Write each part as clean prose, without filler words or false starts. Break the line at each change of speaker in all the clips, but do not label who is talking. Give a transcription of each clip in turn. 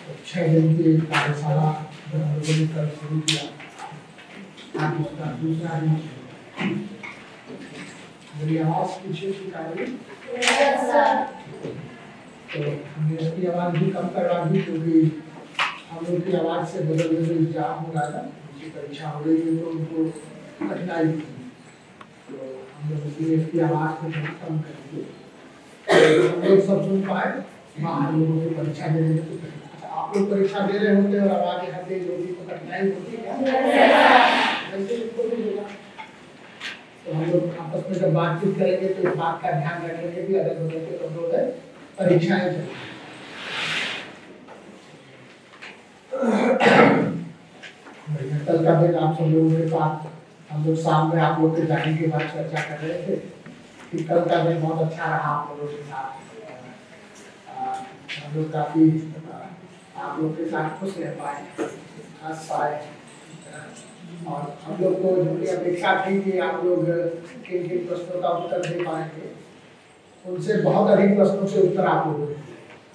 6 दिन की कार्यशाला जो हम लोगों ने कल शुरू किया, आज उसका दूसरा दिन है। मेरी आवाज़ पीछे की कार्य तो हमने अपनी आवाज़ भी कम करवा दी, क्योंकि हम लोग की आवाज़ से बदल एग्जाम हो रहा था, उनकी परीक्षा हो रही है तो उनको कठिनाई थी, तो हम लोग इसलिए इसकी आवाज़ को बहुत कम करेंगे। हम लोग सब सुन पाए, बाहर लोगों की परीक्षा दे रहे थे। अच्छा, आप लोग परीक्षा दे रहे होते और आवाज़ यहाँ तेज होती तो कठिनाई होती क्या? तो हम लोग आपस में जब बातचीत करेंगे तो इस बात का ध्यान रखेंगे कि अगर बदल के सब लोग परीक्षाएं चलें। कल का दिन आप सब लोगों के साथ हम लोग शाम में आप लोग के जाने के बाद चर्चा कर रहे थे कि कल का दिन बहुत अच्छा रहा आप लोगों के साथ। हम लोग काफी आप लोग के साथ खुश रह पाए, हंस पाए, और हम लोग को जो अपेक्षा थी कि आप लोग किन किन प्रश्नों का उत्तर दे पाएंगे, उनसे बहुत अधिक प्रश्नों के उत्तर आप लोगों ने दिए।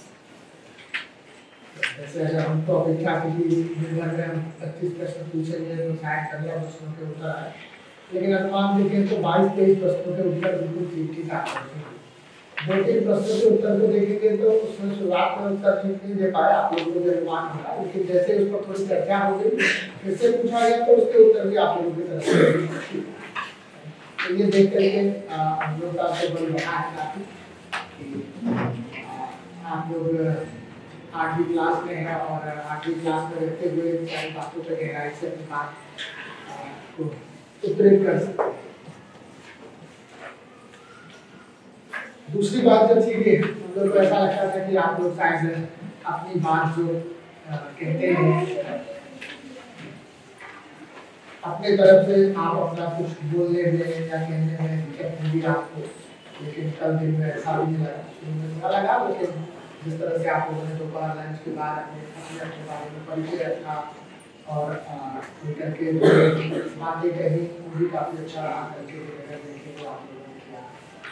जैसे अगर हम तो अपेक्षा थी कि दिन भर में हम 25 प्रश्न पूछेंगे तो शायद 15 प्रश्नों के उत्तर आए, लेकिन अनुमान देखें तो 22-23 प्रश्नों के उत्तर बिल्कुल ठीक आ रहे हैं। 2-3 प्रश्नों के उत्तर को देखेंगे तो उसमें शुरुआत में उत्तर ठीक नहीं दे पाया, आप लोगों को अनुमान होगा, लेकिन जैसे उस पर थोड़ी चर्चा हो गई, फिर से पूछा गया तो उसके उत्तर भी आप लोगों की तरफ से। तो ये देख करके हम लोग का बल बढ़ा है काफी कि आप लोग 8वीं क्लास में है और 8वीं क्लास में रहते हुए सारी बातों पर गहराई से अपनी बात को उत्तरित कर सकते हैं। दूसरी बात जो थी कि हम लोग को ऐसा लगता था कि आप लोग शायद अपनी बात जो कहते हैं अपने तरफ से आप अपना कुछ बोलने में या कहने में दिक्कत होगी आपको, लेकिन कल दिन में ऐसा भी नहीं लगा। लेकिन जिस तरह से आप लोगों ने दोपहर लंच के बाद अपने बारे में परिचय रखा और लेकर के बातें कही, वो भी काफ़ी अच्छा रहा करके देखे तो आप लोगों ने किया।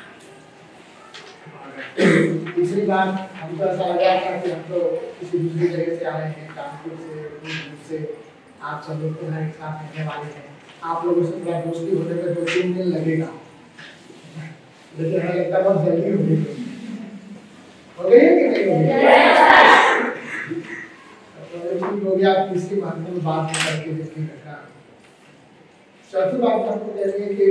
तीसरी बात, हमको ऐसा लगा था कि हम तो किसी दूसरी जगह से आए हैं, कानपुर से आप सब लोग तो एक साथ रहने वाले हैं, आप लोगों से थोड़ा दोस्ती होने में 2-3 दिन लगेगा, लेकिन हमें लगता है बहुत जल्दी हो गई कि नहीं हो गया। तीसरी महत्वपूर्ण बात करके देखिएगा। चौथी बात हमको कह रही है कि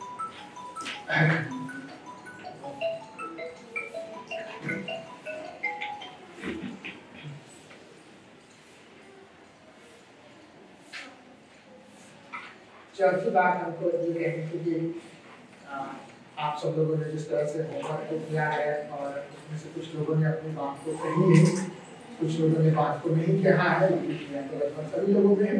चौथी बात हमको ये कहनी थी कि आप सब लोगों ने जिस तरह से होमवर्क को किया है और उसमें से कुछ लोगों ने अपनी बात को कही है, कुछ लोगों ने बात को नहीं कहा है, लेकिन तो लगभग सभी लोगों ने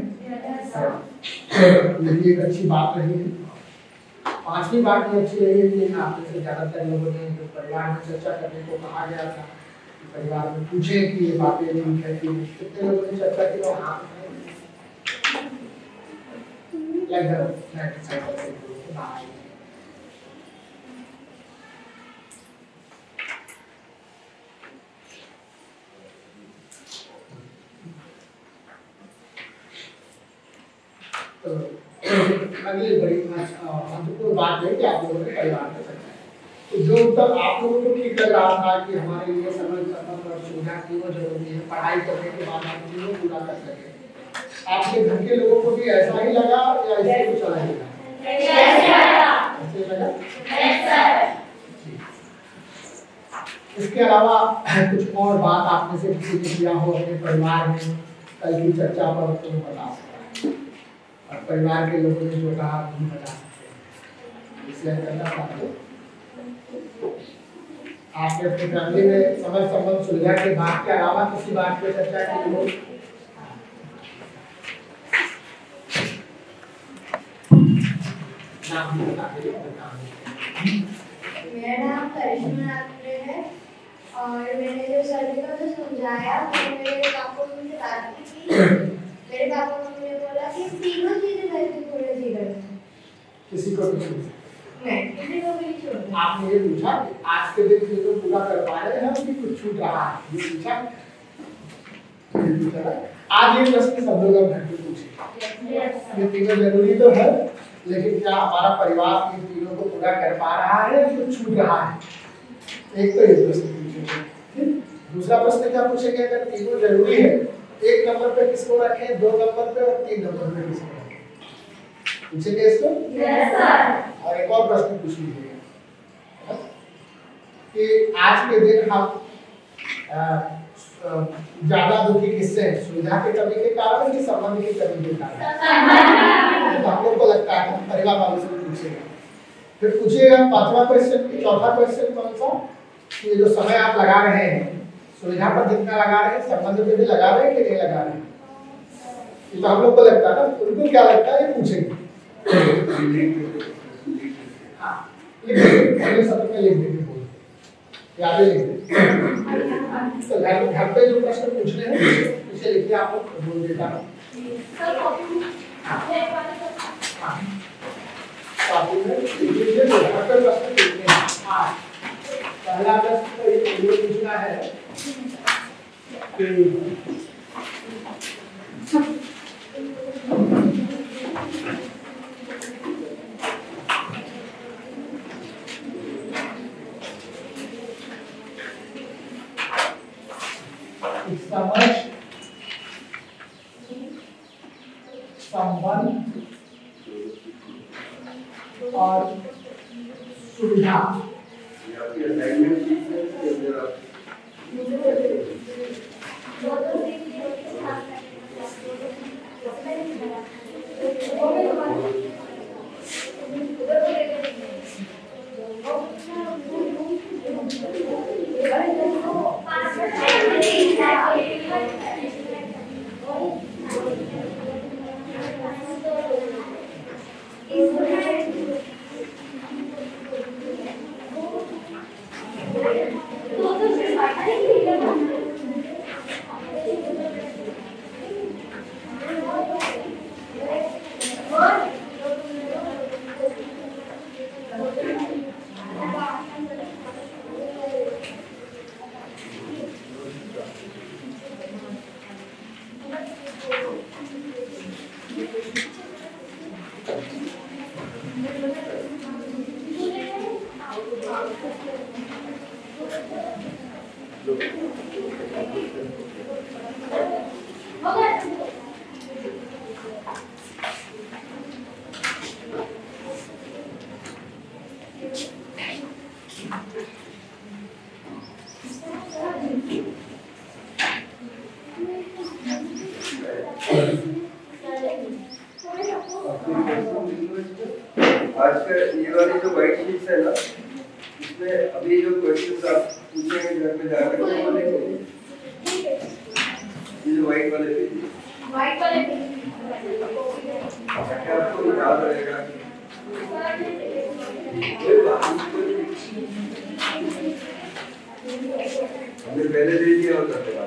ये एक अच्छी बात रही है। 5वीं बात ये अच्छी रही है कि आप में से ज़्यादातर लोगों ने जो परिवार में चर्चा करने को कहा गया था, परिवार में पूछे कि ये बातें नहीं है कि कितने लोगों ने चर्चा की और हाँ लगभग तो अगली बड़ी महत्वपूर्ण बात है कि आप लोगों ने परिवार में चर्चा की। तो जो उत्तर आप लोगों को ठीक लग रहा था कि हमारे लिए समय और सुविधा क्यों जरूरी है, पढ़ाई करने के बाद हम तीनों पूरा कर सके, आपके घर के लोगों को भी ऐसा ही लगा या इससे कुछ अलग लगा? इसके अलावा कुछ और बात आप में से किसी ने किया हो अपने परिवार में कल की चर्चा पर तो बता सकते हैं, और परिवार के लोगों ने जो कहा नहीं बता सकते, इसलिए करना चाहते आपने अपनी फैमिली में समझ संबंध सुलझा के बात के अलावा किसी बात पे चर्चा की हो?
मेरा नाम करिश्मा नागरे है और मैंने जो सर ने मुझे समझाया तो मेरे पापा मुझे बात की थी। मेरे पापा मम्मी ने बोला कि तीनों चीजें घर की थोड़ी सी करना,
किसी को नहीं
नहीं किसी को भी नहीं छोड़ना।
आपने ये पूछा कि आज के दिन जो पूरा कर पा रहे हैं कि कुछ छूट रहा है, ये पूछा आज ये प्रश्न सब लोग घर पे पूछे, ये तीनों जरूरी तो है, लेकिन क्या हमारा परिवार इन तीनों को पूरा कर पा रहा है या कुछ छूट रहा है? एक तो ये प्रश्न पूछेंगे। दूसरा प्रश्न क्या पूछेंगे, अगर तीनों जरूरी है, एक नंबर पे किसको रखें, 2 नंबर पे और 3 नंबर पे किसको रखें? पूछेंगे इसको?
Yes sir.
और एक और प्रश्न पूछ लीजिएगा कि आज के दिन हम ज्यादा दुखी किससे हैं, सुविधा की कमी के कारण कि संबंध की कमी के कारण? तो हम लोग को लगता है परिवार वालों से पूछेगा। फिर पूछिएगा 5वां क्वेश्चन, चौथा क्वेश्चन कौन सा, कि जो समय आप लगा रहे हैं सुविधा पर जितना लगा रहे हैं संबंध पे भी लगा रहे हैं कि नहीं लगा रहे हैं? ये तो हम लोग को लगता है ना, उनको क्या लगता है ये पूछेंगे। हाँ, अगले सत्र में लिख देंगे, याद लिख देंगे। तो घर पे जो प्रश्न पूछने हैं उसे लिखिए, आप लोग बोल देता हूँ। पहला प्रश्न तो ये पूछना है कि समझ, संबंध और सुविधा
आज का ये वाली जो व्हाइट शीट्स है ना, इसमें अभी जो क्वेश्चंस आप पूछेंगे घर में जाकर वो लिखेंगे। ये जो व्हाइट वाले आपको याद रहेगा। हमने पहले दे दिया होता था।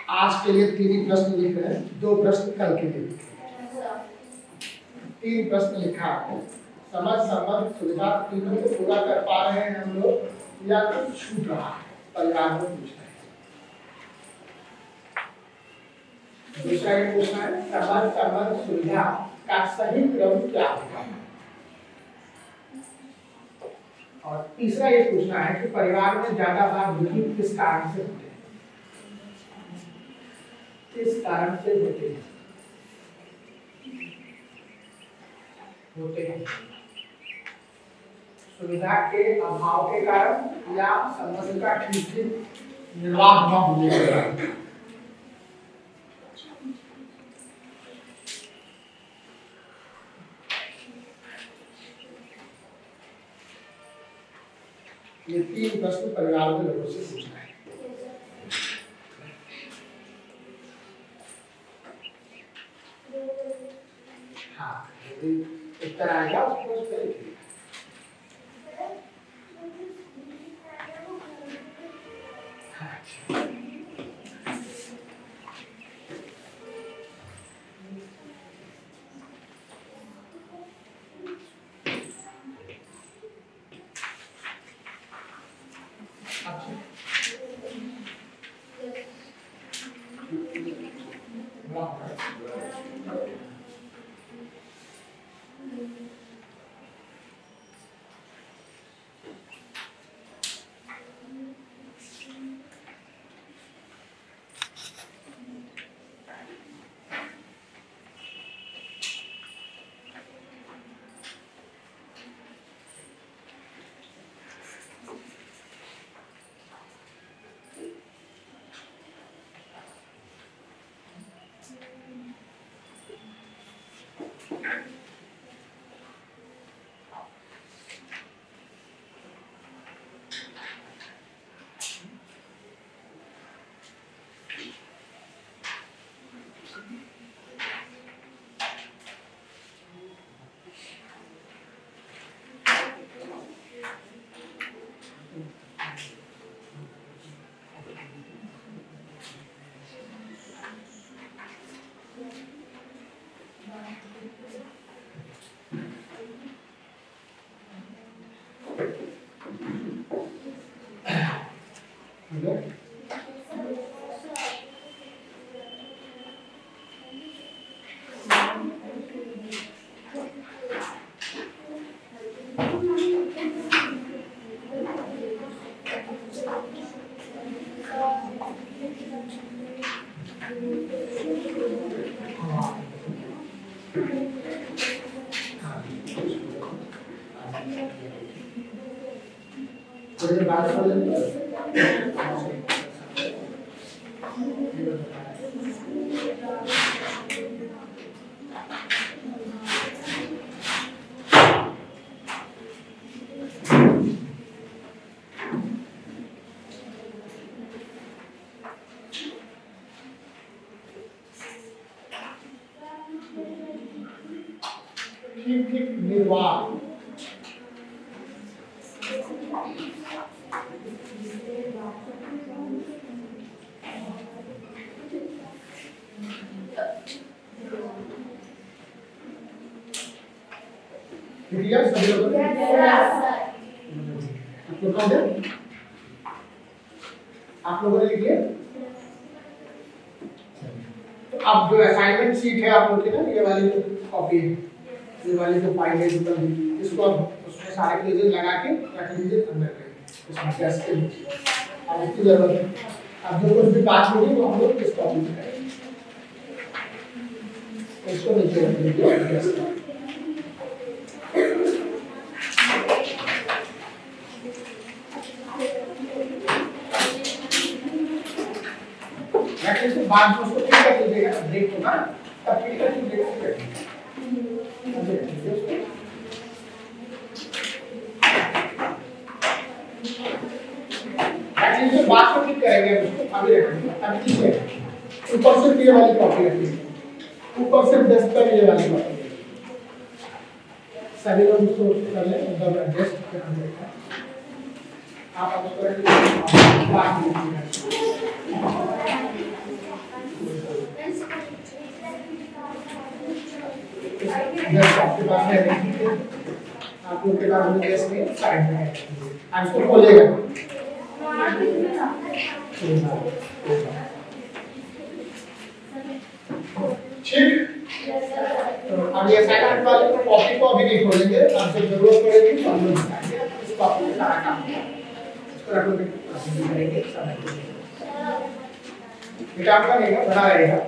आज के लिए 3 ही प्रश्न लिख रहे हैं, 2 प्रश्न कल के लिए लिखे। 3 प्रश्न लिखा है, समझ संबंध सुविधा तीनों को पूरा कर पा रहे हैं हम लोग या कुछ छूट रहा है, परिवार में पूछना है। दूसरा ये पूछना है, समझ संबंध सुविधा का सही क्रम क्या होगा। और तीसरा ये पूछना है कि परिवार में ज्यादा बार विहीन किस कारण से होते हैं, किस कारण से होते हैं। सुविधा के अभाव के कारण या संबंध का ठीक से निर्वाह न होने के कारण। ये 3 प्रश्न परिवार में लोगों से पूछना है। हाँ, यदि उत्तर आएगा उसको उस पर लिखिए। निर्वाह सभी लोग आप लोगों ने लिखिए। तो अब जो असाइनमेंट शीट है आप लोग की ना, ये वाली जो कॉपी है, ये वाली जो फाइल है, इसको अब उसमें सारे पेजेस लगा के रख लीजिए अंदर कहीं इसमें गैस के नीचे। अब इसकी जरूरत है, अब जो कुछ भी बात होगी वो हम लोग इस कॉपी में करेंगे, इसको नीचे रख लीजिए गैस का। बाद में उसको फिर कर लीजिएगा, ब्रेक होगा तब फिर कर लीजिएगा। एक्चुअली बात को ठीक करेंगे उसको अभी रखेंगे। अभी ठीक है, ऊपर से ये वाली कॉपी रखिए, ऊपर से 10 पर ये वाली कॉपी सभी लोग उसको कर लें, मतलब एडजस्ट करना है। आप उसको रखिए, बात कीजिएगा। जस्ट आपके पास है नहीं, आप लोग के पास मुझे इसमें साइड में है, आप इसको खोलेगा ठीक। तो अब ये असाइनमेंट वाले को कॉपी को अभी नहीं खोलेंगे, अब जब जरूरत पड़ेगी तो हम लोग बताएंगे, इसको आपको सारा काम इसको रखोगे करेंगे समय बेटा आपका रहेगा बना रहेगा।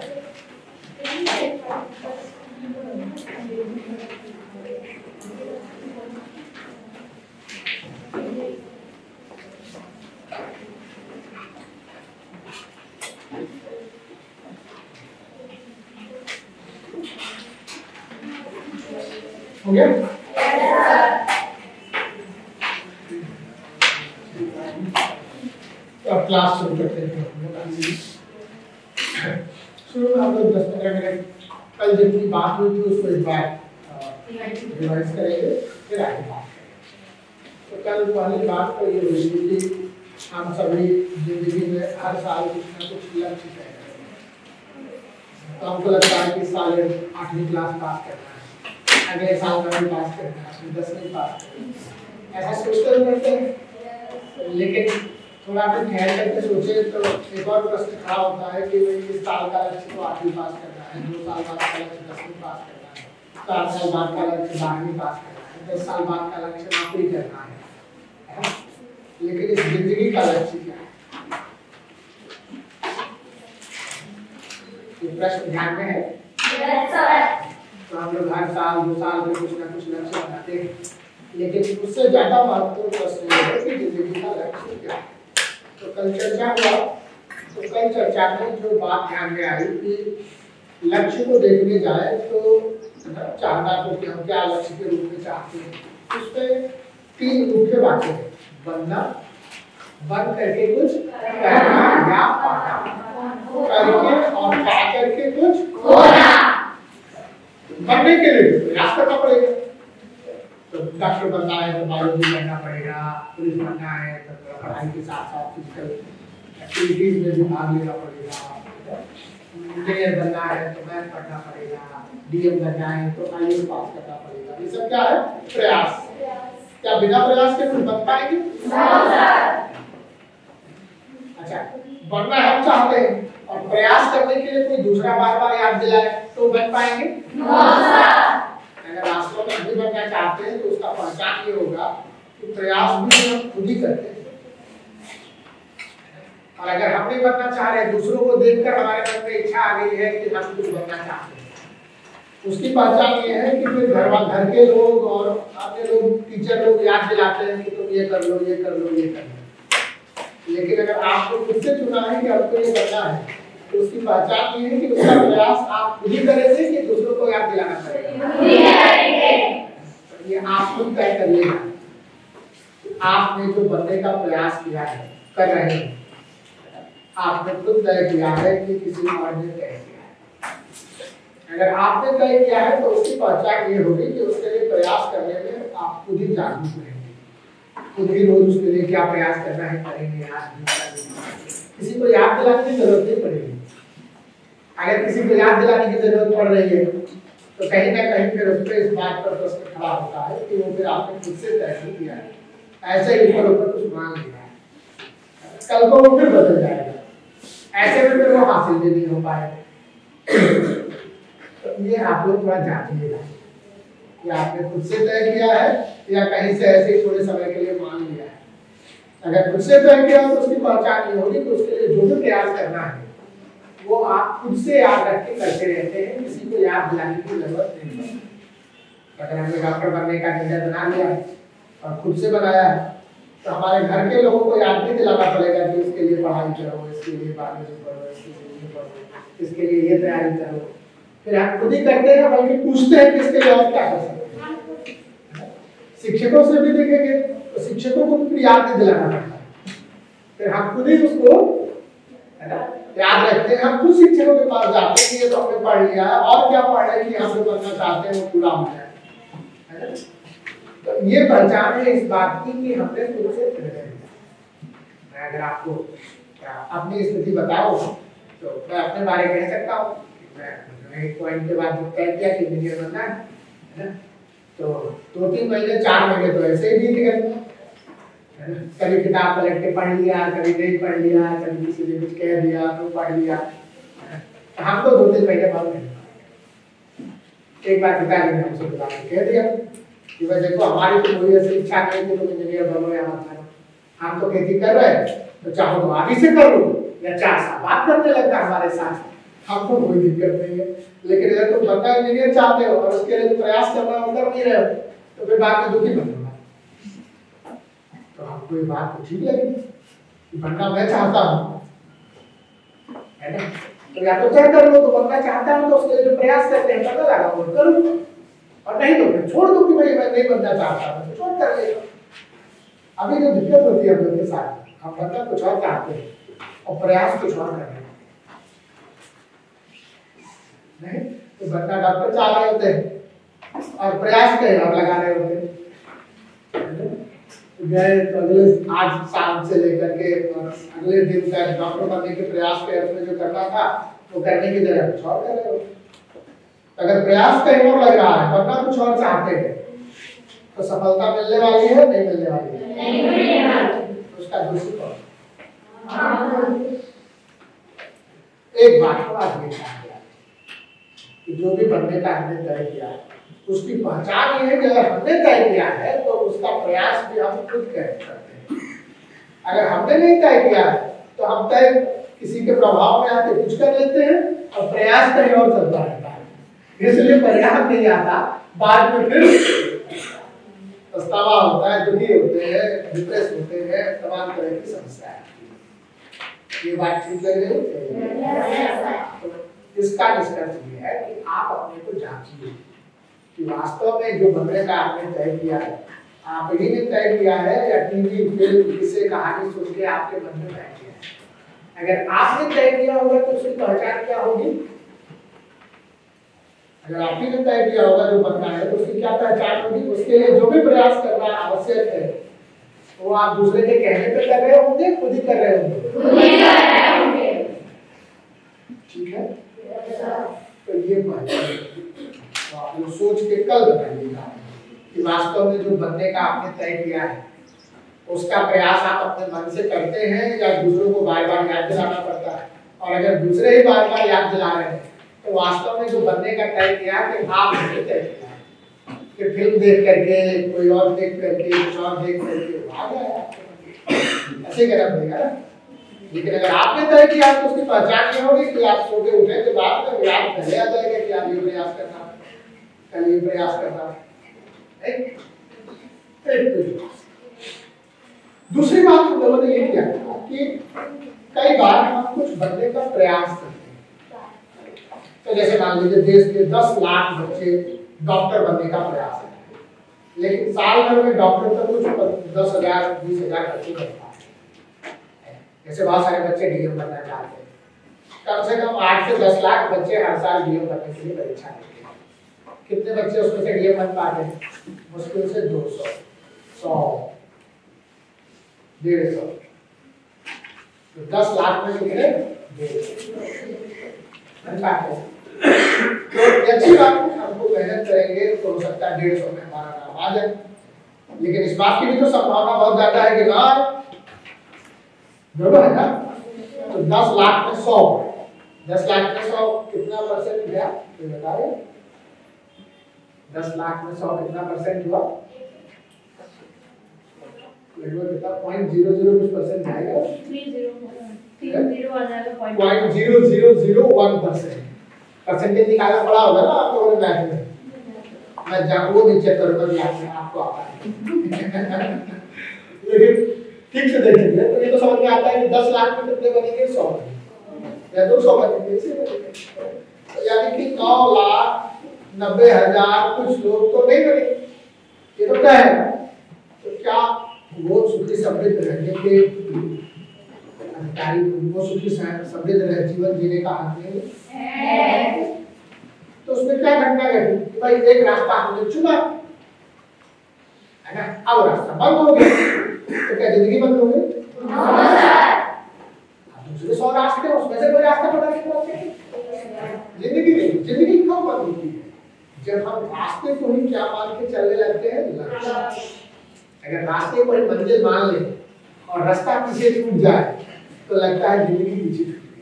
हो गया? तो अब क्लास शुरू करते हैं। शुरू में हम लोग 10-15 मिनट कल जितनी बात हुई थी उसको एक बार रिवाइज करेंगे, फिर आगे बात करेंगे। तो कल पहली बात तो ये हुई थी कि हम सभी जिंदगी में हर साल कुछ ना कुछ लक्ष्य तय करते हैं। तो हमको लगता है कि इस साल 8वीं क्लास पास करना है, अगले साल 9वीं पास करना है, 10वीं पास करना है, ऐसा सोचते रहते हैं। लेकिन थोड़ा फिर ठहर करके सोचे तो एक और प्रश्न खड़ा होता है कि भाई इस साल का लक्ष्य तो 8वीं पास करना है, 2 साल बाद का लक्ष्य 10वीं पास करना है, 4 साल बाद का लक्ष्य 12वीं पास करना है, 10 साल बाद का लक्ष्य नौकरी करना है। लेकिन इस जिंदगी का लक्ष्य क्या है? ये प्रश्न ध्यान में है? तो हम लोग हर साल 2 साल में कुछ ना कुछ लक्ष्य बनाते हैं, लेकिन उससे ज्यादा महत्वपूर्ण प्रश्न है कि जिंदगी का लक्ष्य क्या है। तो कल चर्चा हुआ, तो कल चर्चा में जो बात ध्यान में आई कि लक्ष्य को देखने जाए तो चाहना तो कि हम क्या लक्ष्य के रूप में चाहते हैं, उसमें 3 मुख्य बातें हैं। बनना, बन करके कुछ करना या पाना, करके और पा करके कुछ खोना। बनने के लिए प्रयास करना पड़ेगा। तो डॉक्टर बनना है तो बायोलॉजी पढ़ना पड़ेगा, पुलिस बनना है तो पढ़ाई के साथ साथ फिजिकल एक्टिविटीज में भी भाग लेना पड़ेगा, इंजीनियर बनना है तो मैथ पढ़ना पड़ेगा, डीएम बनना है तो आईएएस पास करना पड़ेगा। ये सब क्या है? प्रयास। क्या बिना प्रयास के कुछ बन पाएंगे? अच्छा, बनना हम चाहते हैं और प्रयास करने के लिए कोई दूसरा बार-बार याद दिलाए तो बन पाएंगे? अगर वास्तव में भी बनना चाहते हैं तो उसका पहचान ये होगा कि प्रयास भी हम खुद ही करते हैं। और अगर हम नहीं बनना चाह रहे, दूसरों को देखकर हमारे मन में इच्छा आ गई है कि हम कुछ बनना चाहते हैं, उसकी पहचान ये है कि फिर घर के लोग और अपने लोग, टीचर लोग याद दिलाते हैं कि तुम ये कर लो, ये कर लो, ये कर लो। लेकिन अगर आपको खुद से चुना है कि आपको ये करना है, तो उसकी पहचान ये है कि उसका प्रयास आप खुद ही करेंगे कि दूसरों को याद दिलाना पड़ेगा। ये आप खुद तय करिएगा। आपने जो बनने का प्रयास किया है, कर रहे हैं, आपने खुद तय किया है कि किसी और ने तय किया है। अगर आपने तय किया है तो उसकी पहचान ये होगी कि उसके लिए प्रयास करने में आप खुद ही जागरूक रहेंगे, खुद ही रोज उसके लिए क्या प्रयास करना है करेंगे। किसी को याद दिलाने की जरूरत नहीं पड़ेगी। अगर किसी को याद दिलाने की जरूरत पड़ रही है तो कहीं ना कहीं फिर उस पर इस बात पर प्रश्न खड़ा होता है कि वो फिर आपने खुद से तय किया है, ऐसे ही ऊपर ऊपर कुछ मान लिया है, कल को वो फिर बदल जाएगा, ऐसे में फिर वो हासिल भी नहीं हो पाएगा। तो ये आप लोग थोड़ा जानिएगा कि आपने खुद से तय किया है या कहीं से ऐसे ही थोड़े समय के लिए मान लिया है। अगर खुद से तय किया तो उसकी पहचान ये होगी कि उसके लिए जो भी प्रयास करना है वो आप खुद से याद रख के करते रहते हैं, किसी को याद दिलाने की जरूरत नहीं है। अगर हमने डॉक्टर बनने का निर्णय बना लिया और खुद से बनाया है तो हमारे घर के लोगों को याद नहीं दिलाना पड़ेगा कि इसके लिए पढ़ाई करो, इसके लिए बायोलॉजी पढ़ो, इसके लिए ये पढ़ो, इसके लिए ये तैयारी करो। फिर हम खुद ही करते हैं, बल्कि पूछते हैं कि इसके लिए और क्या कर सकते हैं। शिक्षकों से भी देखेंगे तो शिक्षकों को भी याद नहीं दिलाना पड़ता है, फिर हम खुद ही उसको है ना याद रखते हैं। हम खुद शिक्षकों के पास जाते हैं कि ये तो हमने पढ़ लिया है और क्या पढ़ रहे हैं कि हम जो करना चाहते हैं वो पूरा हो जाए, है ना। तो ये पहचान है इस बात की कि हमने खुद से निर्णय लिया। अगर आपको अपनी स्थिति बताओ तो मैं अपने बारे में कह सकता हूँ कि मैं एक पॉइंट के बाद जब तय किया कि इंजीनियर बनना है ना, तो 2-3 महीने 4 महीने तो ऐसे ही बीत गए, है ना। कभी किताब पलट के पढ़ लिया, कभी नहीं पढ़ लिया, कभी किसी ने कुछ कह दिया तो पढ़ लिया। हम तो 2-3 महीने बाद नहीं। एक बार पिताजी ने हमसे बुला के कह दिया कि भाई देखो हमारी तो कोई ऐसी इच्छा नहीं कि तुम इंजीनियर बनो या मत बनो, हम तो खेती कर रहे हैं, तो चाहो तो आगे से कर लो या 4 साल बात करने लगता हमारे साथ, हमको कोई दिक्कत नहीं है। लेकिन अगर तुम बनना इंजीनियर चाहते हो और उसके लिए प्रयास करना हो, कर नहीं रहे हो, तो फिर बाद में दुखी मत होना। तो हमको ये बात तो ठीक लगी कि बनना मैं चाहता हूँ, है ना, तो या तो तय कर लो, तो बनना चाहता हूँ तो उसके लिए जो प्रयास करते हैं पता लगा वो करूँ, और नहीं तो फिर छोड़ दो कि भाई मैं नहीं बनना चाहता हूँ, तो छोड़ कर लेगा। अभी जो दिक्कत होती है हम लोग के साथ, हम बनना कुछ और चाहते हैं और प्रयास कुछ और कर रहे हैं, नहीं तो बनना डॉक्टर चाह रहे होते हैं और प्रयास कहीं और लगा रहे होते हैं। गए तो अगले आज शाम से लेकर के अगले दिन तक डॉक्टर बनने के प्रयास के अर्थ में जो करना था वो करने की जगह कुछ और कर रहे हो। अगर प्रयास कहीं और लग रहा है, बनना कुछ और चाहते हैं, तो सफलता मिलने वाली है नहीं मिलने वाली है? नहीं मिलने वाली। उसका दोषी कौन? एक बात को आज देखा कि जो भी बनने का हमने तय किया है उसकी पहचान ये है कि अगर हमने तय किया है तो उसका प्रयास भी हम खुद करते हैं। अगर हमने नहीं तय किया तो हम तय किसी के प्रभाव में आके कुछ कर लेते हैं और प्रयास कहीं और चलता रहता है, इसलिए परिणाम नहीं आता। बाद में फिर पछतावा होता है, दुखी होते हैं, डिप्रेस होते हैं, तमाम तरह की समस्या है। ये बात ठीक लग रही है? इसका निष्कर्ष ये है कि आप अपने को जांचिए कि वास्तव में जो बनने का आपने तय किया है, आप ही ने तय किया है या टीवी फिल्म किसी कहानी सुन के आपके मन में बैठ गया है। अगर आपने तय किया होगा तो उसकी पहचान क्या होगी? अगर आप ही ने तय किया होगा जो बनना है तो उसकी क्या पहचान होगी? उसके लिए जो भी प्रयास करना आवश्यक है वो आप दूसरे के कहने पे कर रहे होंगे, खुद ही कर रहे होंगे। ठीक है, तो ये बात है। तो आप लोग सोच के कल बताइएगा कि वास्तव में जो बनने का आपने तय किया है उसका प्रयास आप अपने मन से करते हैं या दूसरों को बार बार याद दिलाना पड़ता है। और अगर दूसरे ही बार बार याद दिला रहे हैं तो वास्तव में जो बनने का तय किया कि आपने तय किया है कि फिल्म देख करके, कोई और देख करके, कुछ और देख करके आ गया, ऐसे करना पड़ेगा। लेकिन अगर आपने तय किया तो उसकी पहचान ये होगी कि आप सो के उठे के बाद में याद पहले आ जाएगा कि आप ये प्रयास करना, कल ये प्रयास करना। दूसरी बात हम लोगों ने ये किया कि कई बार हम कुछ बनने का प्रयास करते हैं। तो जैसे मान लीजिए देश के 10 लाख बच्चे डॉक्टर बनने का प्रयास है, लेकिन साल भर में डॉक्टर तो कुछ 10,000 20,000 बच्चे बनता है। जैसे बहुत सारे बच्चे डीएम बनना चाहते हैं, कम से कम 8 से 10 लाख बच्चे हर साल डीएम बनने के लिए परीक्षा देते हैं। कितने बच्चे उसमें से डीएम बन पाते हैं? मुश्किल से 200, 100, 150। तो 10 लाख में कितने? 150 बन पाते हैं। तो अच्छी बात है, हमको मेहनत करेंगे तो हो सकता है 150 में हमारा नाम आ जाए। लेकिन इस बात की भी तो संभावना बहुत ज्यादा है कि ना, बरोबर है ना? तो 10 लाख में 100, 10 लाख में 100 कितना परसेंट गया? तो बताइए 10 लाख में 100 कितना परसेंट हुआ? लगभग कितना 0.00 कुछ परसेंट जाएगा, 0.0001%। परसेंटेज निकालना पड़ा होगा ना आप लोगों ने मैथ में। मैं वो नहीं चेक करूंगा कि आपको आता है। लेकिन ठीक से देखेंगे तो ये तो समझ में आता है कि 10 लाख में कितने बनेंगे? 100 या 200 बनेंगे। तो यानी कि 9,90,000 कुछ लोग तो नहीं बनेंगे। ये तो क्या है? तो क्या वो सुखी समृद्ध रहने के अधिकारी, वो सुखी समृद्ध रह जीवन जीने का हक नहीं है? तो उसमें क्या घटना घटी कि भाई एक रास्ता हमने चुना है ना, अब रास्ता बंद हो गया तो क्या जिंदगी बंद हो गई? दूसरे 100 रास्ते, उसमें से कोई रास्ता पकड़ के पहुंचे, जिंदगी नहीं, जिंदगी जब हम रास्ते को ही क्या मान के चलने लगते हैं, लक्ष्य। अगर रास्ते को ही मंजिल मान ले और रास्ता पीछे छूट जाए तो लगता है जिंदगी पीछे छूट गई।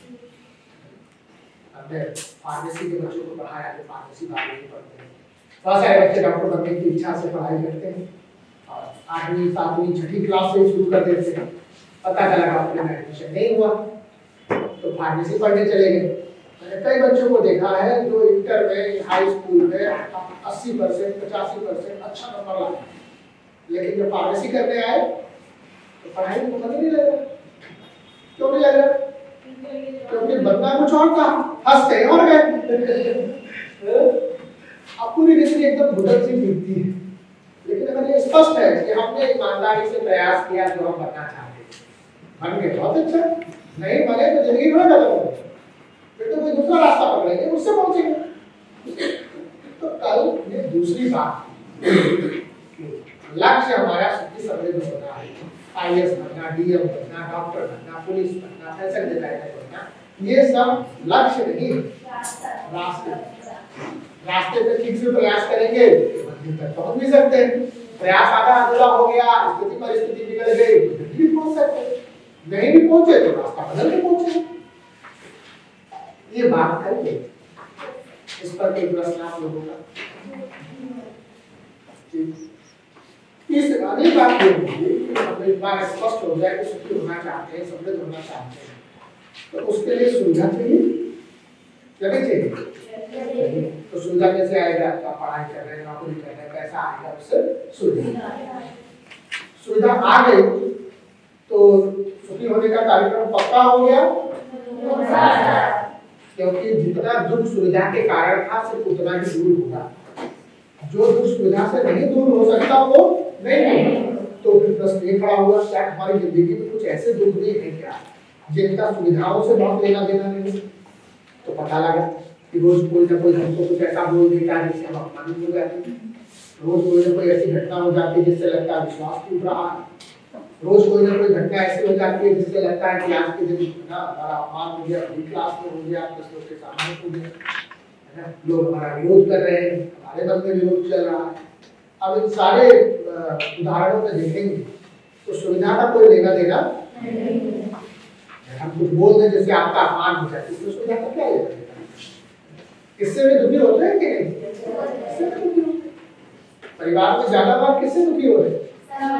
हमने फार्मेसी के बच्चों को पढ़ाया तो फार्मेसी वाले ही पढ़ते हैं, बहुत सारे बच्चे डॉक्टर बनने की इच्छा से पढ़ाई करते हैं और 8वीं 7वीं 6ठी क्लास से शुरू कर देते हैं। पता चला डॉक्टर में एडमिशन नहीं हुआ तो फार्मेसी पढ़ने चले गए। मैंने कई बच्चों को देखा है जो इंटर में, हाई स्कूल में 80% 85% अच्छा नंबर लाए, लेकिन जब फार्मेसी करने आए तो पढ़ाई में मन नहीं लगा। क्यों नहीं लगा? क्योंकि बनना कुछ और था, हंस गए और गए। अब पूरी जिंदगी एकदम घुटन सी बीतती है। लेकिन अगर ये स्पष्ट है कि हमने ईमानदारी से प्रयास किया जो हम बनना चाहते हैं, बन गए बहुत अच्छा, नहीं बने तो जिंदगी में गलत हो, फिर तो कोई दूसरा रास्ता पकड़ेंगे, उससे पहुंचेंगे। तो कल ये दूसरी बात, लक्ष्य हमारा सुखी समृद्ध होना है, IAS बनना, DM बनना, डॉक्टर बनना, पुलिस बनना, फैशन डिजाइनर बनना, ये सब लक्ष्य नहीं, रास्ते पे ठीक से प्रयास करेंगे मंजिल तक पहुंच भी सकते हैं। प्रयास आधा अधूरा हो गया, स्थिति परिस्थिति बिगड़ गई, नहीं पहुंच सकते। नहीं भी पहुंचे तो रास्ता बदल के पहुंचे। ये बात करके इस पर कोई प्रश्न आप लोगों का? इस अगली बात ये होगी कि हम एक बार स्पष्ट हो जाए कि सुखी होना चाहते हैं, समृद्ध होना चाहते हैं, तो उसके लिए सुविधा चाहिए या नहीं चाहिए? तो सुविधा कैसे आएगा? आप पढ़ाई कर रहे हैं, नौकरी कर रहे हैं, पैसा आएगा उससे सुविधा। सुविधा आ गई तो सुखी होने का कार्यक्रम पक्का हो गया, क्योंकि जितना दुख सुविधा के कारण था सिर्फ उतना ही दूर होगा। जो दुख सुविधा से नहीं दूर हो सकता वो नहीं होगा। तो फिर प्रश्न ये खड़ा हुआ, क्या हमारी जिंदगी में कुछ ऐसे दुख भी है क्या जिनका सुविधाओं से बहुत लेना देना नहीं? तो पता लगा कि रोज कोई ना कोई हमको कुछ ऐसा बोल देता है जिससे हम अपमानित हो जाते हैं। रोज कोई ना कोई ऐसी घटना हो जाती है जिससे लगता है विश्वास टूट रहा है। रोज कोई ना कोई घटना ऐसी हो जाती है जिससे लगता है कि आज के दिन ना हमारा अपमान हो गया, पूरी क्लास में हो गया, 10 लोग के सामने हो गया, है ना, लोग हमारा विरोध कर रहे हैं, हमारे मन में विरोध चल रहा है। अब इन सारे उदाहरणों में देखेंगे तो सुविधा का कोई लेना देना नहीं। हम कुछ बोल दें जिससे आपका अपमान हो जाए, इसमें सुविधा का क्या लेना देना? इससे भी दुखी होते हैं कि नहीं? इससे भी दुखी होते हैं। परिवार में ज्यादा बार किससे दुखी हो रहे हैं?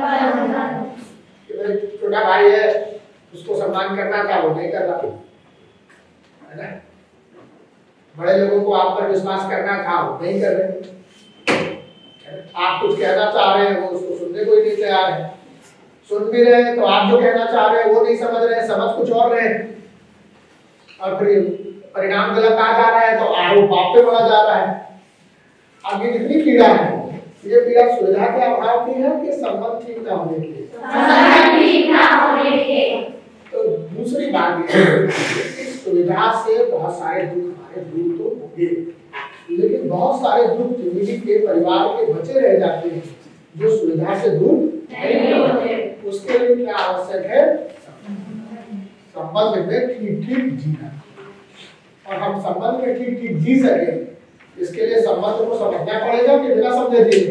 छोटा भाई है, उसको सम्मान करना था, वो नहीं कर रहा, है ना। बड़े लोगों को आप पर विश्वास करना था, वो नहीं कर रहे। आप कुछ कहना चाह रहे हैं, वो उसको सुनने को ही नहीं तैयार है। सुन भी रहे हैं तो आप जो कहना चाह रहे हैं वो नहीं समझ रहे हैं, समझ कुछ और रहे हैं, और फिर परिणाम गलत आ जा रहा है तो आरोप आप पे बढ़ा जा रहा है। अब ये कितनी पीड़ा है? ये पीड़ा सुविधा के अभाव की है कि संबंध ठीक ना होने की? तो दूसरी बात ये है कि सुविधा से बहुत सारे दुख हमारे दूर तो होंगे, लेकिन बहुत सारे दुख जिंदगी के परिवार के बचे रह जाते हैं जो सुविधा से दूर नहीं होते। उसके लिए क्या आवश्यक है? संबंध में ठीक ठीक जीना। और हम संबंध में ठीक ठीक जी सके इसके लिए संबंध को समझना पड़ेगा कि बिना समझे जीएंगे?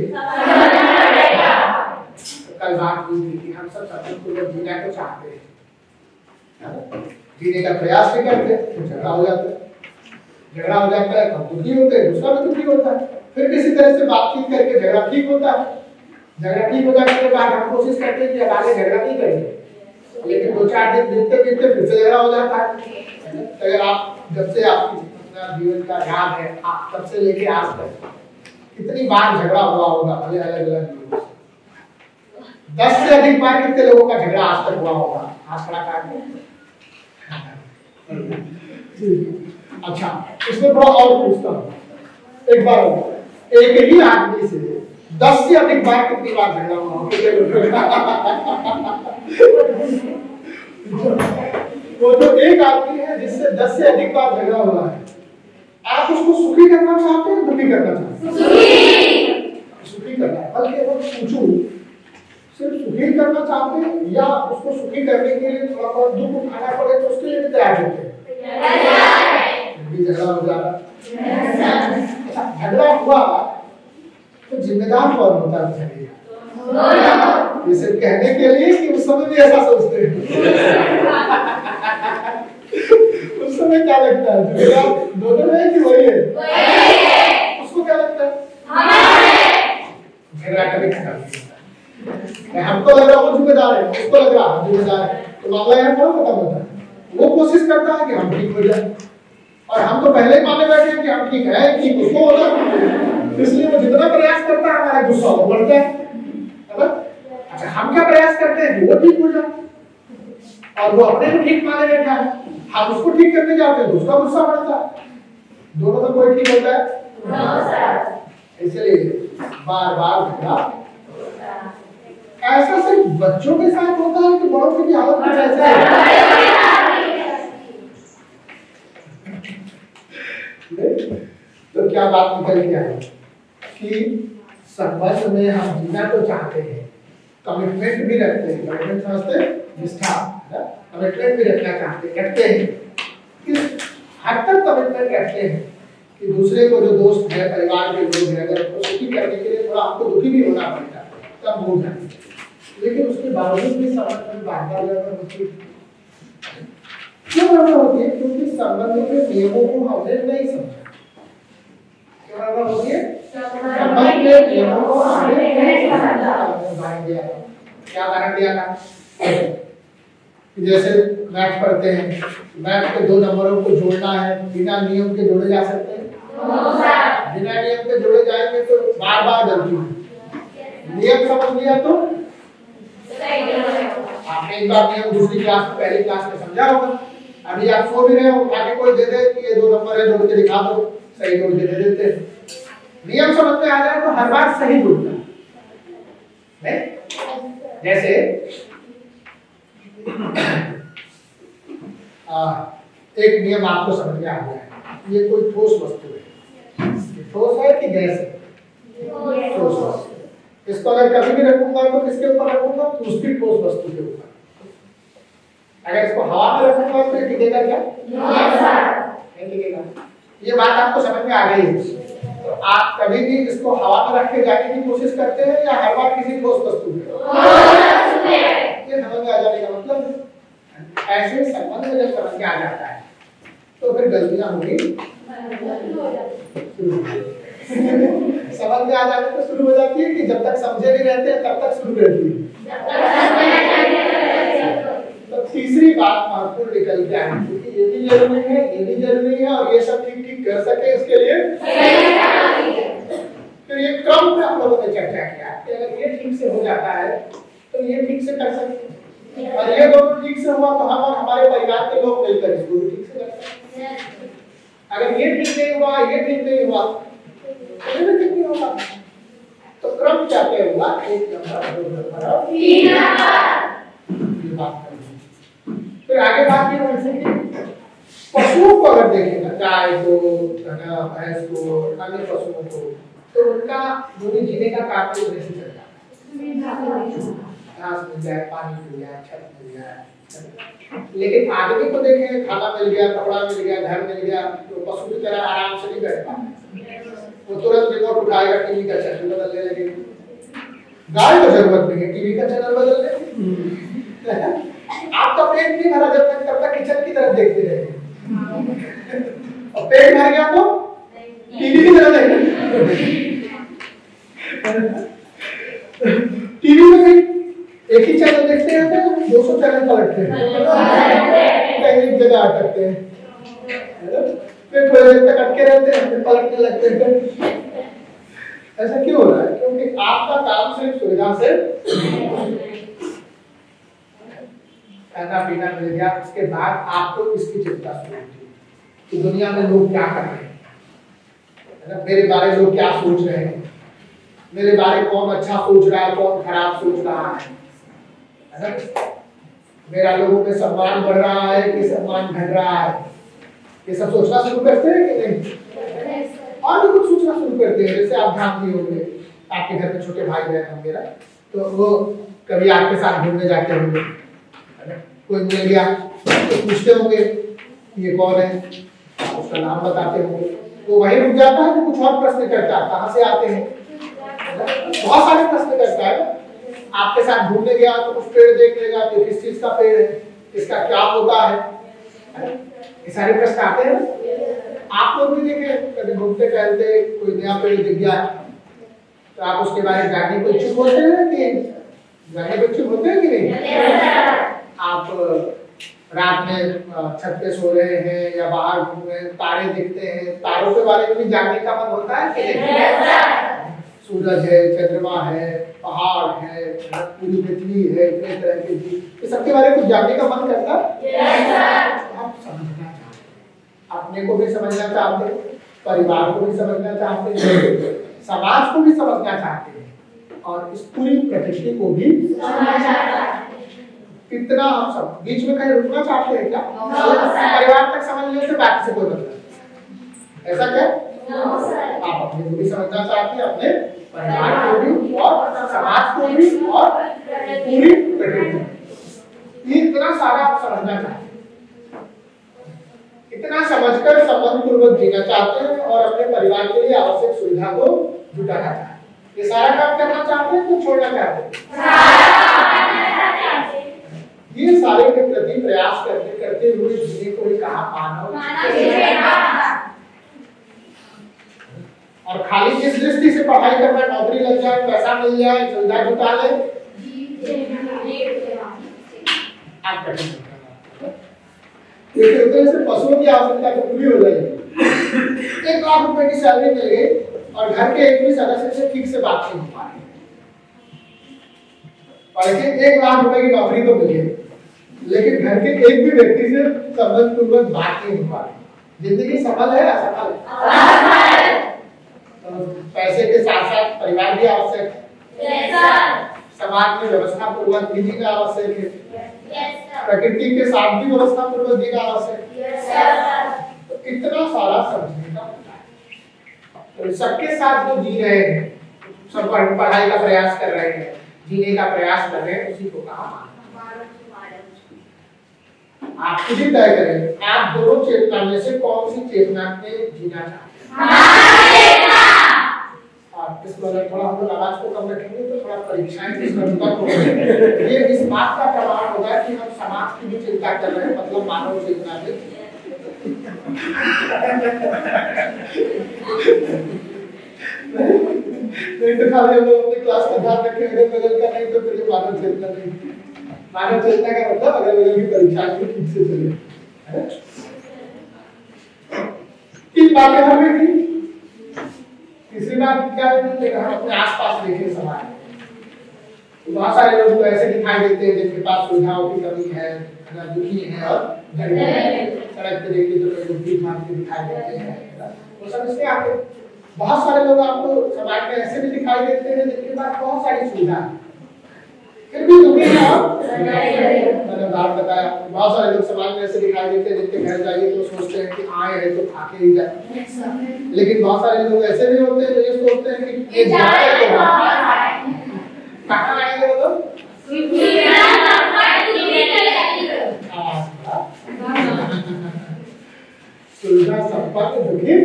कल बात हुई थी कि हम सब संबंध को जीना को चाहते हैं, जीने का प्रयास भी करते हैं, तो झगड़ा हो जाता है। झगड़ा हो जाता है तो दुखी होते हैं, दूसरा भी दुखी होता है। फिर किसी तरह से बातचीत करके झगड़ा ठीक होता है। झगड़ा ठीक हो जाने के बाद हम कोशिश करते हैं कि अब आगे झगड़ा नहीं करेंगे, लेकिन 2-4 दिन बीतते बीतते फिर से झगड़ा हो जाता है। अगर आप जब से आपकी जीवन का याद है, आप तब से लेके आज तक कितनी बार झगड़ा हुआ होगा? भले अलग अलग लोगों से 10 से अधिक बार कितने लोगों का झगड़ा आज तक हुआ होगा? हाथ खड़ा कर। अच्छा, इसमें थोड़ा और पूछता हूँ, एक बार एक ही आदमी से 10 से अधिक बार कितनी बार झगड़ा हुआ वो जो एक आदमी है जिससे 10 से अधिक बार झगड़ा हुआ है, आप उसको सुखी करना चाहते हैं, दुखी करना चाहते हैं? सुखी करना है। बल्कि अगर पूछूं सिर्फ सुखी करना चाहते हैं या उसको सुखी करने के लिए थोड़ा बहुत दुख उठाना पड़े तो उसके लिए भी तैयार होते हैं? झगड़ा हो जा रहा है। झगड़ा हुआ तो जिम्मेदार कौन होता है झगड़े का? ये सिर्फ कहने के लिए कि उस समय भी ऐसा सोचते हैं? उस समय क्या लगता है जिम्मेदार दोनों है कि वही है? उसको क्या लगता है? झगड़ा कभी खत्म हमको लग रहा वो जिम्मेदार है, उसको लग रहा हम जिम्मेदार है, तो मामला यहाँ थोड़ा खत्म होता है। वो कोशिश करता है कि हम ठीक हो जाए और हम तो पहले ही माने बैठे हैं कि हम ठीक है, ठीक उसको होना, इसलिए वो जितना प्रयास करता है हमारा गुस्सा और बढ़ता है। अच्छा हम क्या प्रयास करते हैं कि वो ठीक हो जाए और वो अपने को ठीक माने बैठा है, हम उसको ठीक करने जाते हैं तो उसका गुस्सा बढ़ता है। दोनों का कोई ठीक होता है? इसलिए बार बार झगड़ा ऐसा सिर्फ बच्चों के साथ होता है कि बड़ों की हालत कुछ ऐसे है? तो क्या बात निकल के आई कि संबंध में हम जीना तो चाहते हैं, कमिटमेंट भी रखते हैं, कमिटमेंट समझते हैं, निष्ठा, कमिटमेंट भी रखना रखते हैं। किस हद तक कमिटमेंट रखते हैं कि दूसरे को जो दोस्त है, परिवार के लोग हैं, अगर उसको सुखी करने के लिए थोड़ा आपको दुखी भी होना पड़ता है तब भूल जाते, लेकिन उसके बावजूद भी संबंध में बाधा होती है। क्यों होती है? क्योंकि संबंध के नियमों को हमने नहीं समझा। क्यों होती है? संबंध के नियमों को हमने नहीं समझा। क्या उदाहरण दिया था? जैसे मैथ पढ़ते हैं, मैथ के दो नंबरों को जोड़ना है, बिना नियम के जोड़े जा सकते हैं? बिना नियम के जोड़े जाएंगे तो बार बार गलती होगी। नियम समझ लिया तो आपने एक बार नियम दूसरी क्लास में, पहली क्लास में समझा होगा। अभी आप सो भी रहे हो, उठा के कोई दे दे कि ये दो नंबर है, जोड़ के दिखा दो, सही जोड़ के दे देते हैं। नियम समझ में आ जाए तो हर बार सही जुड़ता है। जैसे एक नियम आपको समझ में आ गया है, ये कोई ठोस वस्तु है, ठोस है कि गैस है? ठोस वस्तु। इसको अगर कभी भी रखूंगा तो किसके ऊपर रखूंगा? दूसरी ठोस वस्तु के ऊपर। अगर इसको हवा में रखूंगा तो ये टिकेगा क्या? नहीं टिकेगा। ये बात आपको समझ में आ गई है? तो आप कभी भी इसको हवा में रख के जाने की कोशिश करते हैं या हर बार किसी ठोस वस्तु में? ये समझ में आ जाने का मतलब ऐसे संबंध में जब समझ में आ जाता है तो फिर गलतियां होगी समझ में आ जाने तो शुरू हो जाती है कि जब तक समझे नहीं रहते हैं तब तक शुरू रहती है। तो तीसरी बात महत्वपूर्ण निकल के आई, क्योंकि ये भी जरूरी है, ये भी जरूरी है और ये सब ठीक ठीक कर सके इसके लिए फिर ये क्रम में हम लोगों ने चर्चा किया कि अगर ये ठीक से हो जाता है तो ये ठीक से कर सकते हैं, और ये दोनों ठीक से हुआ तो हम और हमारे परिवार के लोग मिलकर इसको भी ठीक से कर सकते हैं। अगर ये ठीक नहीं हुआ, ये ठीक नहीं हुआ तो ये ठीक नहीं होगा। तो क्रम क्या क्या हुआ? 1 नंबर, 2 नंबर और 3 नंबर। ये बात करेंगे। फिर आगे बात ये बढ़ सके पशुओं को अगर देखेगा, गाय को, भैंस को, अन्य पशुओं को, तो उनका जो जीने का काम तो कैसे चल रहा है? घास मिल जाए, पानी मिल जाए, छत मिल जाए। लेकिन आदमी को देखें, खाना मिल गया, कपड़ा मिल गया, घर मिल गया, तो पशु की तरह आराम से नहीं बैठ पाता। वो तुरंत रिमोट उठाएगा, टीवी का चैनल बदलने लगेगा। गाय को जरूरत नहीं है टीवी का चैनल बदलने। आपका पेट नहीं भरा जब तक किचन की तरफ देखते रहेंगे, और पेट भर गया तो टीवी की तरफ देखेंगे। टीवी में भी एक ही चैनल देखते हैं, 200 चैनल पलटते हैं, कहीं एक जगह अटकते हैं, फिर थोड़ी देर तक अटके रहते हैं, फिर पलटने लगते हैं। ऐसा क्यों हो रहा है? क्योंकि आपका काम सिर्फ सुविधा से खाना पीना मिल गया, उसके बाद आपको इसकी चिंता शुरू होती है कि दुनिया में लोग क्या कर रहे हैं, मेरे बारे में लोग क्या सोच रहे हैं, मेरे बारे में कौन अच्छा सोच रहा है, कौन खराब सोच रहा है ना? मेरा लोगों में सम्मान बढ़ रहा है कि सम्मान घट रहा है, ये सब सोचना शुरू करते हैं कि नहीं? और भी कुछ सोचना शुरू करते हैं। जैसे आप ध्यान दिए होंगे, आपके घर में छोटे भाई बहन होंगे ना, तो वो कभी आपके साथ घूमने जाते होंगे, कोई मिल गया तो पूछते होंगे ये कौन है, उसका नाम बताते होंगे, वो वहीं रुक जाता है कि कुछ और प्रश्न करता है? कहाँ से आते हैं? बहुत सारे प्रश्न करता है। आपके साथ घूमने गया तो कुछ पेड़ देख लेगा, तो किस चीज का पेड़ है, इसका क्या होता है, ये सारे प्रश्न आते हैं। आप लोग भी देखे कभी घूमते टहलते कोई नया पेड़ दिख गया तो आप उसके बारे में जानने को इच्छुक होते हैं कि जानने को इच्छुक होते हैं कि नहीं? आप रात में छत पे सो रहे हैं या बाहर घूम रहे हैं, तारे दिखते हैं, तारों के बारे में भी जानने का मन होता है कि नहीं? सूरज है, चंद्रमा है, पहाड़ है, पूरी पृथ्वी है, इतने तरह के जीव, ये सबके बारे में कुछ जानने का मन करता है। आप समझना चाहते हैं, अपने को भी समझना चाहते हैं, परिवार को भी समझना चाहते हैं, समाज को भी समझना चाहते हैं और इस पूरी प्रकृति को भी समझना चाहते हैं। कितना हम सब बीच में कहीं रुकना चाहते हैं क्या? परिवार तक समझ लेने से बाकी से कोई मतलब ऐसा क्या? आप अपने को भी समझना चाहते हैं, अपने परिवार को भी और समाज को भी और पूरी प्रकृति, इतना सारा आप समझना चाहते हैं, इतना समझकर संबंध पूर्वक जीना चाहते हैं और अपने परिवार के लिए आवश्यक सुविधा को जुटाना चाहते हैं। ये सारा काम करना चाहते हैं तो छोड़ना चाहते हैं? ये सारे के प्रति प्रयास करते करते हुए जीने को ही कहा मानव। और खाली किस दृष्टि से पढ़ाई करना, नौकरी लग जाए, पैसा मिल जाए, सुविधा जुटा ले, आप कठिन से पशुओं की आवश्यकता तो पूरी हो जाएगी। 1 लाख रुपए की सैलरी मिल गई और घर के एक भी सदस्य से ठीक से बात नहीं हो पा रही, और 1 लाख रुपए की नौकरी तो मिल गई लेकिन घर के एक भी व्यक्ति से संबंध पूर्वक बात नहीं हो पा रही, जिंदगी सफल है असफल है? पैसे के साथ साथ परिवार भी आवश्यक है, समाज में व्यवस्था पूर्वक भी जीना आवश्यक है, प्रकृति के साथ भी व्यवस्था पूर्वक जीना आवश्यक है। तो कितना सारा समझने का होता है। तो सबके साथ जो जी रहे हैं, सब पढ़ाई का प्रयास कर रहे हैं, जीने का प्रयास कर रहे हैं, उसी को कहा मानव। आप खुद ही तय करें, आप दोनों चेतना में से कौन सी चेतना में जीना चाहते हैं। इस बार थोड़ा हम लोग आवाज को कम रखेंगे तो थोड़ा परीक्षाएं ये इस बात का प्रमाण होगा कि हम समाज की भी चिंता कर रहे हैं, मतलब मानव चेतना में। नहीं तो खाली हम लोग अपनी क्लास का ध्यान रखें अगल बगल का, नहीं तो फिर ये मानव चेतना नहीं। मानव चेतना का मतलब अगल बगल की परीक्षाएं भी ठीक से चले। तीन बातें हमें थी। तीसरी बात क्या है, हम अपने आसपास देखें समाज में, बहुत सारे लोग तो ऐसे दिखाई देते हैं जिनके पास सुविधाओं की कमी है, दुखी है और सड़क पे देखिए तो लोग भीख मांगते दिखाई देते हैं, वो सब इसलिए आपको बहुत सारे लोग आपको समाज में ऐसे भी दिखाई देते हैं जिनके पास बहुत सारी सुविधा है फिर भी दुखी है। और मैंने बात बताया, बहुत सारे लोग समाज में ऐसे दिखाई देते हैं जिनके घर जाइए तो सोचते हैं कि आए हैं तो खा के ही जाए, लेकिन बहुत सारे लोग ऐसे भी होते हैं जो ये सोचते हैं कि ये जाए तो कहाँ आएंगे वो लोग, सुविधा संपन्न दुखी।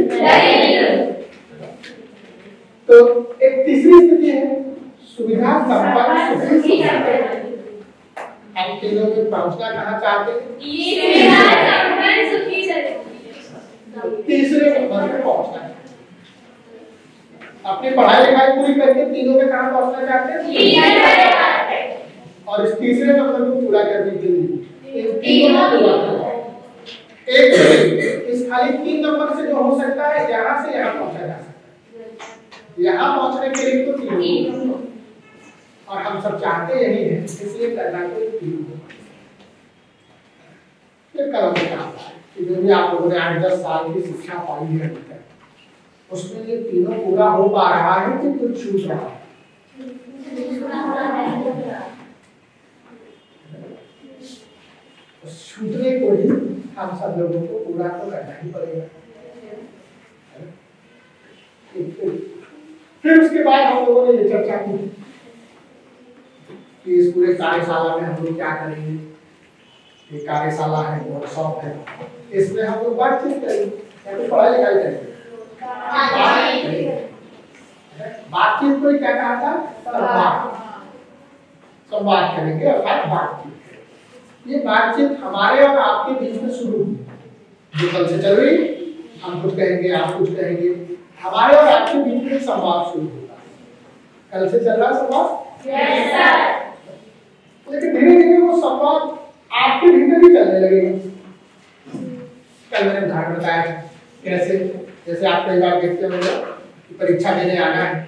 तो एक तीसरी स्थिति है सुविधा संपन्न सुखी। हम तीनों में पहुंचना कहाँ चाहते हैं? तीसरे नंबर पे पहुंचना है। अपनी पढ़ाई लिखाई पूरी करके तीनों में कहाँ पहुंचना चाहते हैं? और इस तीसरे नंबर को पूरा करने के लिए एक इस खाली 3 नंबर से जो हो सकता है, यहाँ से यहाँ पहुंचा जा सकता है। यहाँ पहुंचने के लिए तो 3 और हम सब चाहते यही है, इसलिए करना कोई 3 कदम कि जो भी आप लोगों ने 8-10 साल की शिक्षा पाई है उसमें ये तीनों पूरा हो पा रहा है कि कुछ छूट रहा है? छूटने को ही हम सब लोगों को पूरा तो करना ही पड़ेगा। फिर उसके बाद हम लोगों ने ये चर्चा की कि इस पूरे कार्यशाला में हम लोग क्या करेंगे। ये कार्यशाला है, वर्कशॉप है, इसमें हम लोग बातचीत करेंगे या तो पढ़ाई लिखाई करेंगे। बातचीत को क्या कहा था? संवाद करेंगे अर्थात बातचीत। ये बातचीत हमारे और आपके बीच में शुरू हुई, जो कल से चल रही, हम कुछ कहेंगे आप कुछ कहेंगे, हमारे और आपके बीच में संवाद शुरू होता है। कल से चल रहा संवाद, लेकिन धीरे धीरे वो संवाद आपके भीतर ही चलने लगेगा। कल मैंने उदाहरण बताया कैसे, जैसे आप कई बार देखते होंगे परीक्षा देने आना है,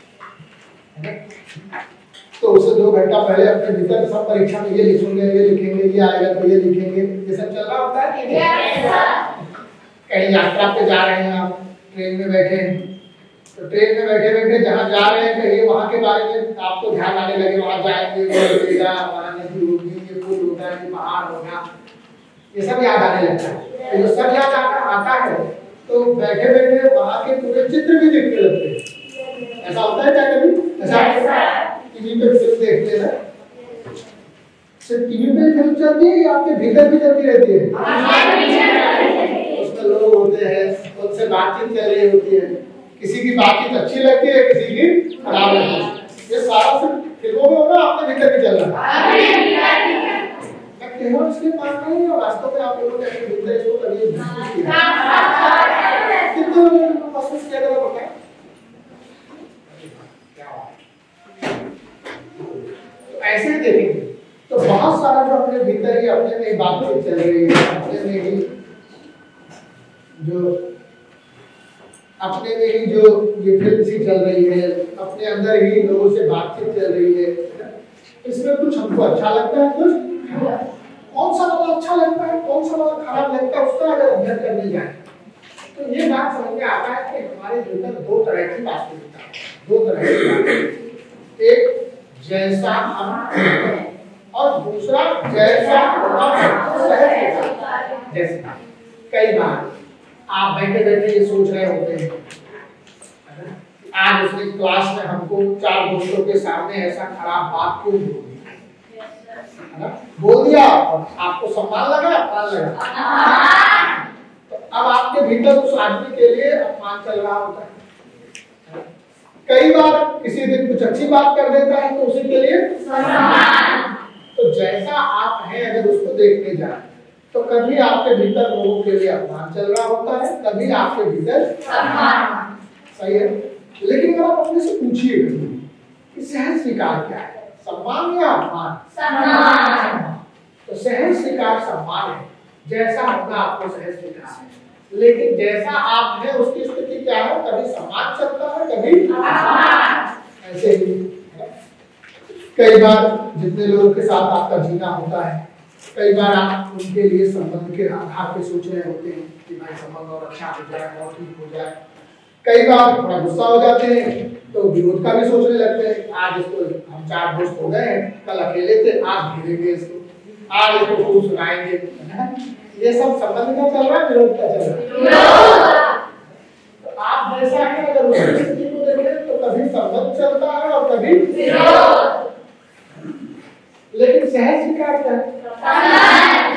तो उससे 2 घंटा पहले अपने भीतर सब परीक्षा में ये लिखेंगे, ये लिखेंगे, ये आएगा तो ये लिखेंगे, ये सब चल रहा होता है। कहीं यात्रा पे जा रहे हैं आप, ट्रेन में बैठे हैं, तो ट्रेन में बैठे बैठे जहाँ जा रहे हैं कहीं वहाँ के बारे में आपको ध्यान आने लगे, वहाँ जाएंगे, वहाँ नदी होगी, ये पुल होगा, ये पहाड़ होगा, ये सब याद आने लगता है। तो ये सब याद आता है तो बैठे बैठे वहाँ के पूरे चित्र भी दिखने लगते हैं। ऐसा होता है क्या कभी? ऐसा टीवी पे फिल्म देखते हैं, सिर्फ टीवी पे फिल्म चलती है या आपके भीतर भी चलती रहती है? उसमें लोग होते हैं, उनसे बातचीत चल रही होती है, किसी की बातचीत अच्छी लगती है, किसी की खराब लगती है। ये सारा सिर्फ फिल्मों में होगा, आपके भीतर भी चल रहा है। केवल इसके पास नहीं है, वास्तव में आप लोगों ने अपने भीतर इसको कभी महसूस किया? कितने लोगों ने महसूस किया था बताएं? तो ऐसे ही देखेंगे तो बहुत सारा जो अपने भीतर ही अपने में बातचीत चल रही है, अपने में ही जो ये फिल्म सी चल रही है, अपने अंदर ही लोगों से बातचीत चल रही है, इसमें कुछ हमको अच्छा लगता है, कुछ कौन सा वाला अच्छा लगता है, कौन सा वाला खराब लगता है, उसका अगर अध्ययन करने जाए तो ये बात समझ में आता है कि हमारे भीतर 2 तरह की वास्तविकता है, 2 तरह की बात। एक जैसा हम और दूसरा जैसा हम सहज। जैसे कई बार आप बैठे बैठे ये सोच रहे होते हैं, आज उसने क्लास में हमको 4 दोस्तों के सामने ऐसा खराब बात क्यों बोल दिया, और आपको सम्मान लगा, अपमान लगा, तो अब आपके भीतर उस आदमी के लिए अपमान चल रहा होता है। कई बार किसी दिन कुछ अच्छी बात कर देता है तो उसी के लिए सम्मान। तो जैसा आप हैं अगर उसको देखने जाए तो कभी आपके भीतर लोगों के लिए अपमान चल रहा होता है, कभी आपके भीतर सम्मान। सही है, लेकिन अगर आप अपने से पूछिए कि सहज स्वीकार क्या है, सम्मान या अपमान? सम्मान। तो सहज स्वीकार सम्मान है, जैसा हमने आपको सहज स्वीकार है, लेकिन जैसा आप हैं उसकी स्थिति क्या है, कभी सम्मान चलता है, कभी अपमान। ऐसे ही कई बार जितने लोगों के साथ आपका जीना होता है, कई बार आप उनके लिए संबंध के आधार पे सोच रहे होते हैं कि भाई संबंध और अच्छा हो जाए और ठीक हो जाए। कई बार थोड़ा गुस्सा हो जाते हैं तो विरोध का भी सोचने लगते हैं, आज इसको हम 4 दोस्त हो गए हैं, कल अकेले थे, आज भिड़ेंगे इसको, आज इसको खूब सुनाएंगे। ये सब संबंध का चल रहा है, विरोध का चल रहा है। तो आप जैसा है अगर उस स्थिति को देखें तो कभी संबंध चलता है और कभी विरोध। लेकिन सहज स्वीकार क्या है?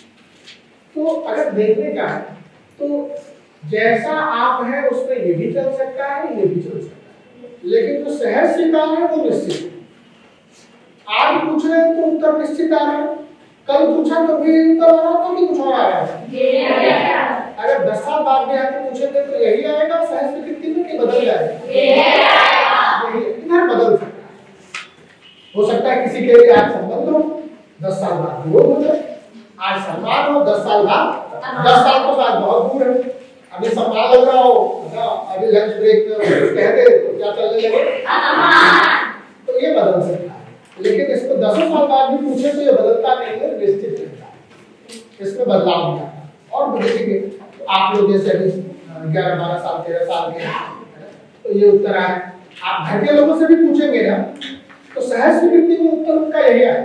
तो अगर देखने का है तो जैसा आप हैं उसमें ये भी चल सकता है, ये भी चल सकता है, लेकिन जो सहज स्वीकार है वो निश्चित है। आज पूछ रहे हैं तो उत्तर निश्चित आ रहा है, कल पूछा तो भी उत्तर आ रहा था कि कुछ और आ रहा है। अगर 10 साल बाद में आके पूछेंगे तो यही आएगा सहज स्वीकृति में, कि बदल जाएगा? इधर बदल सकता है। हो सकता है किसी के लिए आज संबंध हो, 10 साल बाद विरोध हो जाए, आज सम्मान हो, 10 साल बाद 10 साल तो शायद बहुत दूर है, अभी सम्मान लग रहा हो, अभी लंच ब्रेक में कह दे तो क्या चलने लगे, तो ये बदल सकता है। लेकिन इसको 10 साल बाद भी पूछे तो ये बदलता नहीं है, निश्चित रहता है, इसमें बदलाव नहीं आता। और देखेंगे आप लोग जैसे अभी 11, 12 साल 13 साल के तो ये उत्तर आए, आप घर के लोगों से भी पूछेंगे ना तो सहज स्वीकृति में उत्तर उनका यही आए।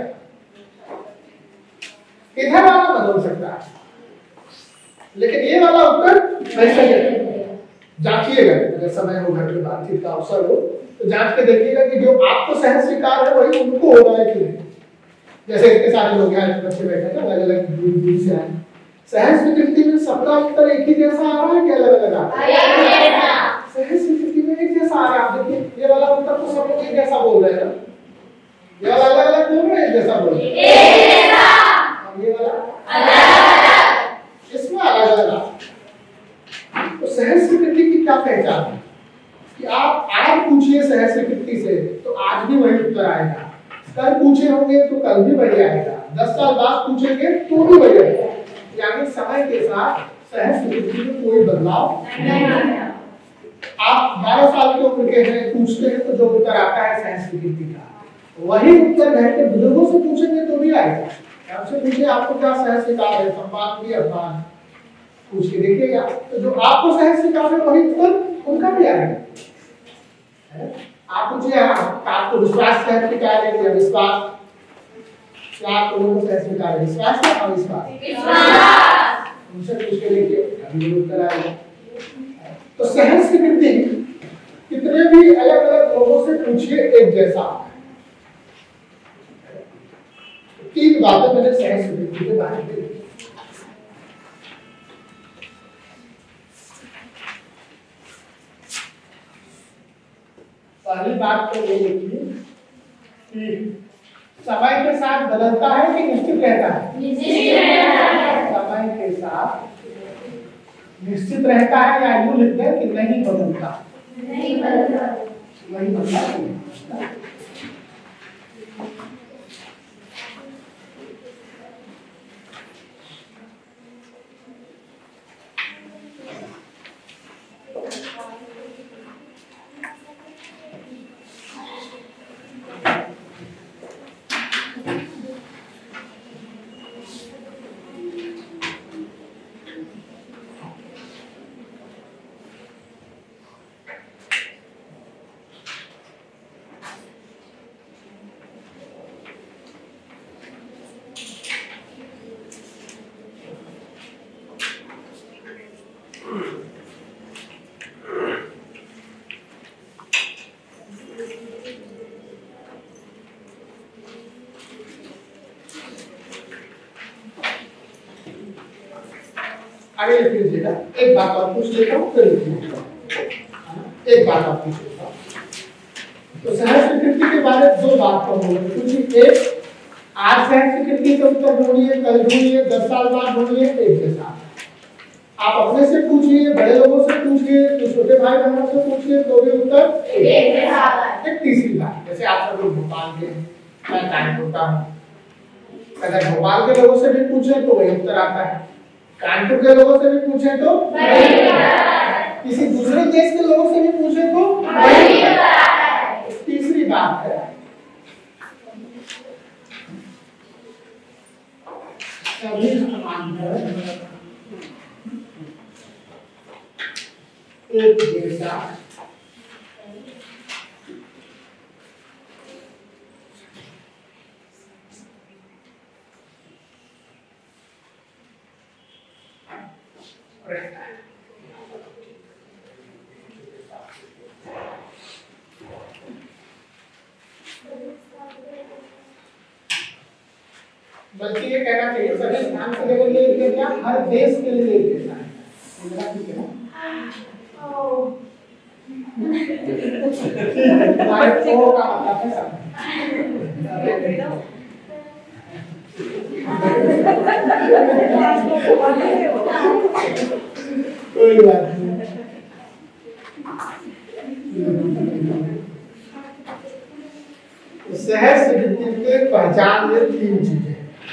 इधर वाला बदल सकता है, लेकिन ये वाला उत्तर ऐसे जांचिएगा, अगर समय हो, घर में बातचीत का अवसर हो तो जांच के देखिएगा कि जो आपको सहज स्वीकार है वही उनको हो रहा है कि नहीं। जैसे इतने सारे लोग हैं, बच्चे बैठे हैं अलग अलग दूर से आए, सहज स्वीकृति में सबका उत्तर एक ही जैसा आ रहा है कि अलग अलग आ रहा है? सहज स्वीकृति में एक जैसा आ रहा है। आप देखिए ये वाला उत्तर तो सब लोग एक जैसा बोल रहे हैं ना, ये वाला अलग अलग बोल रहे हैं, एक जैसा बोल रहे हैं, और ये वाला अलग, इसमें अलग अलग। तो सहज स्वीकृति की क्या पहचान है कि आप आज पूछिए सहज स्वीकृति से तो आज भी वही उत्तर आएगा, कल पूछे होंगे तो कल भी वही आएगा, 10 साल बाद पूछेंगे तो भी वही आएगा। यानी समय के साथ सहज स्वीकृति में कोई बदलाव नहीं आया। आप 12 साल के उम्र के हैं, पूछते हैं तो जो उत्तर आता है सहज स्वीकृति का वही उत्तर घर के बुजुर्गों से पूछेंगे तो भी आएगा। आपसे पूछिए आपको क्या सहज स्वीकार है, सम्मान भी अपमान, पूछ के देखिएगा तो जो आपको सहज स्वीकार है वही उत्तर उनका भी आएगा। आप पूछिए आपको विश्वास सहज स्वीकार है या विश्वास, क्या आप लोगों को सहज स्वीकार है, विश्वास या अविश्वास? उनसे पूछ के देखिए अभी उत्तर आएगा। तो सहज स्वीकृति कितने भी अलग अलग लोगों से पूछिए एक जैसा। 3 बातें मैंने सहज स्वीकृति के बारे में। पहली बात तो ये देखिए कि समय के साथ बदलता है कि निश्चित रहता है? निश्चित रहता है। समय के साथ निश्चित रहता है या यूं लिखते हैं कि नहीं बदलता? नहीं बदलता। नहीं बदलता। आगे लिख लीजिएगा। एक बात और पूछ लेता हूँ फिर लिखिएगा। एक बात और पूछ लेता हूँ। तो सहज स्वीकृति के बारे में 2 बात कहूँगा। पूछिए एक, आज सहज स्वीकृति का उत्तर ढूंढिए, कल ढूंढिए, 10 साल बाद ढूंढिए, एक जैसा। आप अपने से पूछिए, बड़े लोगों से पूछिए, तो छोटे भाई बहनों से पूछिए तो भी उत्तर एक जैसा आता है। एक तीसरी बात, जैसे आप सब लोग भोपाल के, मैं कानपुर का हूँ, अगर भोपाल के लोगों से भी पूछे तो वही उत्तर आता है, कानपुर के लोगों से भी पूछे तो किसी दूसरे देश के लोगों से भी पूछे तो तीसरी बात है सभी समान है, एक जैसा रहता है। बल्कि ये कहना चाहिए सभी स्थान के लिए क्या हर देश के लिए एक जैसा है। ठीक है कोई बात नहीं। सहज स्वीकृति के पहचान में 3 चीजें।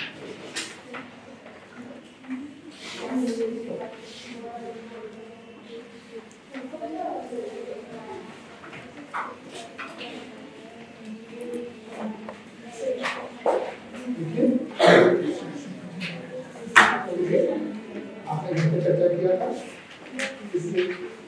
आपने घर पे चर्चा किया था इससे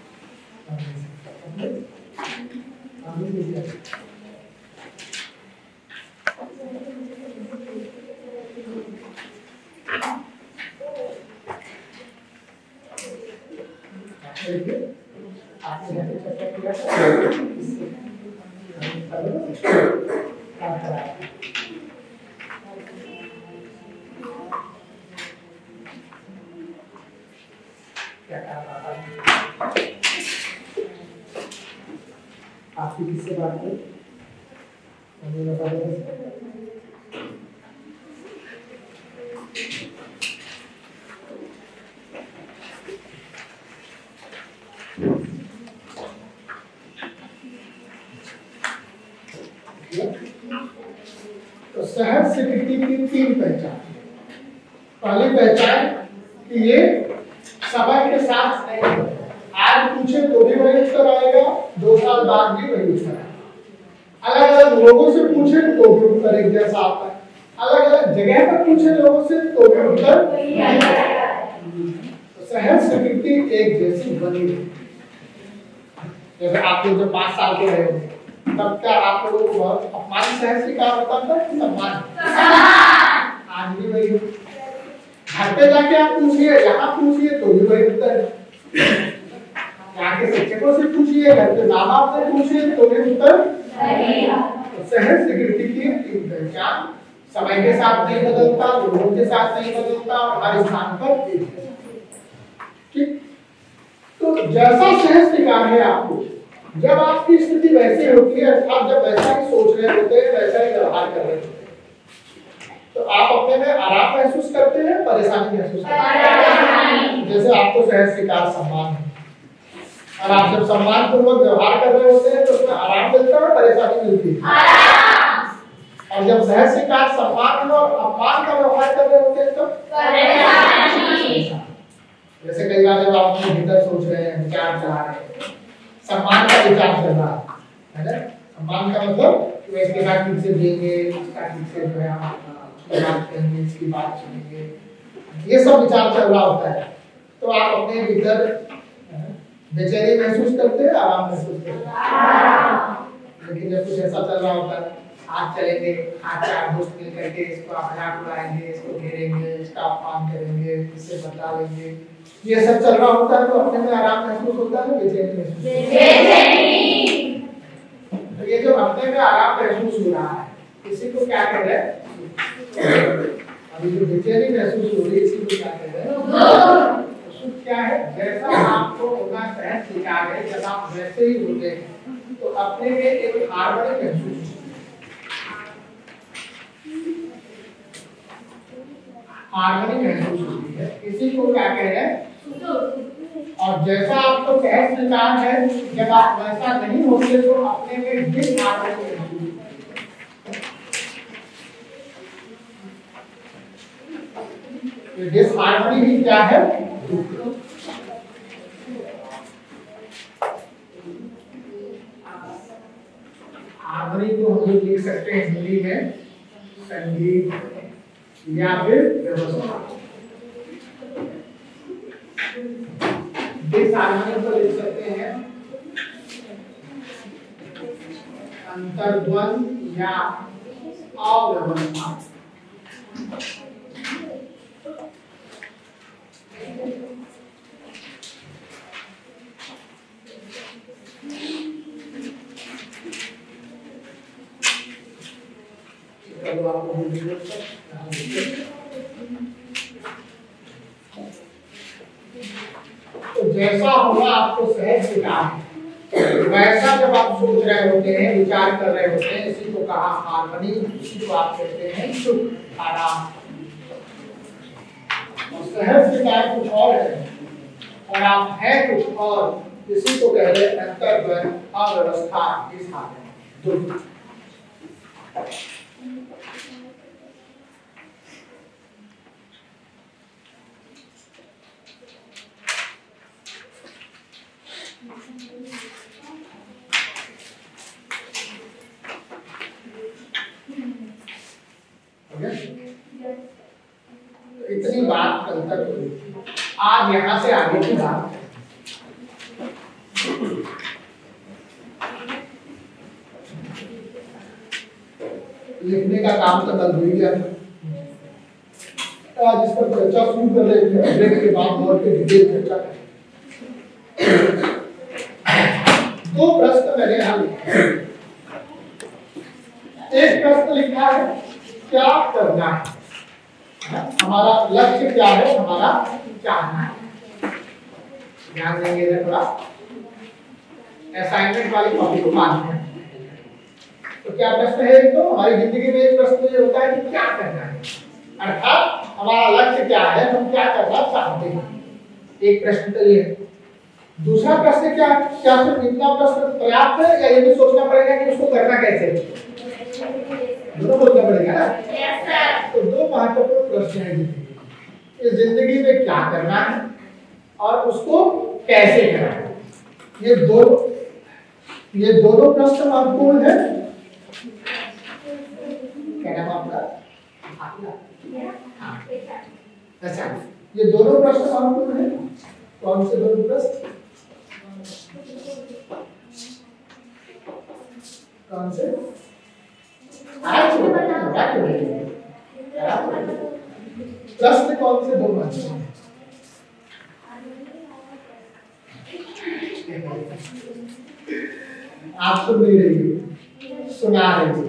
आपने घर पे चर्चा किया था से बात करें। तो सहज स्वीकृति की 3 पहचान। पहली पहचान कि ये समय के साथ नहीं, आज पूछे तो भी वही उत्तर आएगा, 2 साल बाद भी वही उत्तर आएगा। अलग अलग लोगों से पूछे तो भी उत्तर एक जैसा आता है, अलग अलग जगह पर पूछे लोगों से तो भी उत्तर नहीं आएगा। तो सहज स्वीकृति एक जैसी बनी है। जैसे आप लोग जब 5 साल के रहे होंगे तब क्या आप लोगों को बहुत अपमान सहज स्वीकार होता था कि सम्मान? आज भी वही हो। घर पे जाके आप पूछिए, यहाँ पूछिए तो भी वही उत्तर है। यहाँ के शिक्षकों से पूछिए, घर के माँ बाप से पूछिए तो भी उत्तर नहीं। तो सहज स्वीकृति की एक पहचान समय के साथ नहीं बदलता, लोगों के साथ नहीं बदलता और हर स्थान पर एक है। ठीक, तो जैसा सहज स्वीकार है आपको, जब आपकी स्थिति वैसी होती है, आप जब वैसा ही सोच रहे होते हैं, वैसा ही व्यवहार कर रहे होते हैं, तो आप अपने में आराम महसूस करते हैं, परेशानी महसूस करते हैं। जैसे आपको सहज स्वीकार सम्मान है और आप जब सम्मान पूर्वक व्यवहार कर रहे होते हैं तो उसमें आराम मिलता है, परेशानी मिलती है। और जब सहज स्वीकार सम्मान और अपमान का व्यवहार कर रहे होते हैं तो परेशानी। जैसे कई बार जब आप अपने भीतर सोच रहे हैं, विचार चला रहे हैं, सम्मान का विचार चल रहा है ना, सम्मान का मतलब कि इसके साथ ठीक से देंगे, इसका ठीक से जो है हम बात करेंगे, इसकी बात सुनेंगे, ये सब विचार चल रहा होता है। तो आप अपने भीतर बेचैनी महसूस करते हैं, आराम महसूस करते हैं। लेकिन जब कुछ ऐसा चल रहा होता है, आज चलेंगे, आज 4 दोस्त मिल करके इसको मजाक उड़ाएंगे, इसको घेरेंगे, इसका अपमान करेंगे, इससे बदला लेंगे, ये सब चल रहा होता है तो अपने में आराम महसूस होता है, बेचैनी महसूस होता है। तो ये जो अपने में आराम महसूस हो रहा है, इसी को क्या कह रहे हैं? अभी जो बेचैनी महसूस हो रही है, इसी को क्या कह रहे हैं? सुख क्या है? जैसा आपको होना सहज स्वीकार है, जब आप वैसे ही होते हैं तो अपने में एक हार्मनी महसूस होती है। हार्मनी महसूस होती है, इसी को क्या कह रहे हैं? और जैसा आपको सहज स्वीकार है, जब आप वैसा नहीं होते तो अपने में डिसहार्मनी महसूस होती है। डिसहार्मनी ही क्या है? हार्मनी को हम लोग लिख सकते हैं हिंदी में संगीत या फिर व्यवस्था। डिसहार्मनी को लिख सकते हैं अंतर्द्वंद या अव्यवस्था। तो जैसा होगा आपको सहज स्वीकार है, वैसा जब आप सोच रहे होते हैं, विचार कर रहे होते हैं, इसी को कहा हार्मनी, इसी को आप कहते हैं सुख, आराम। और सहज स्वीकार कुछ और है और आप हैं कुछ और, इसी को कह रहे हैं अंतर्द्वंद अव्यवस्था। इस हाल में इतनी बात कल तक हुई। आज यहाँ से आगे की बात है। लिखने का काम तो कल हुई गया। आज इस पर चर्चा शुरू कर रहे थे, ब्रेक के बाद बहुत के डिटेल चर्चा करें। 2 प्रश्न मैंने यहाँ लिखे। एक प्रश्न लिखा है क्या करना है, हमारा लक्ष्य क्या है, हमारा चाहना है। ध्यान देंगे थोड़ा, असाइनमेंट वाली कॉपी को मानते हैं। तो क्या प्रश्न है? तो हमारी जिंदगी में एक प्रश्न ये होता है कि क्या करना है, अर्थात हमारा लक्ष्य क्या है, हम क्या करना चाहते हैं। एक प्रश्न तो ये है। दूसरा प्रश्न क्या सिर्फ इतना प्रश्न पर्याप्त है या ये भी सोचना पड़ेगा कि उसको करना कैसे है? दोनों सोचना पड़ेगा ना। तो दो महत्वपूर्ण प्रश्न है जिंदगी। इस जिंदगी में क्या करना है और उसको कैसे करना है, ये दोनों प्रश्न महत्वपूर्ण है। क्या नाम आपका? अच्छा, ये दोनों प्रश्न महत्वपूर्ण है। कौन से दोनों प्रश्न? कौन से? प्रश्न कौन से दो महत्वपूर्ण है? आप सुन नहीं रही हो, सुना रही हो।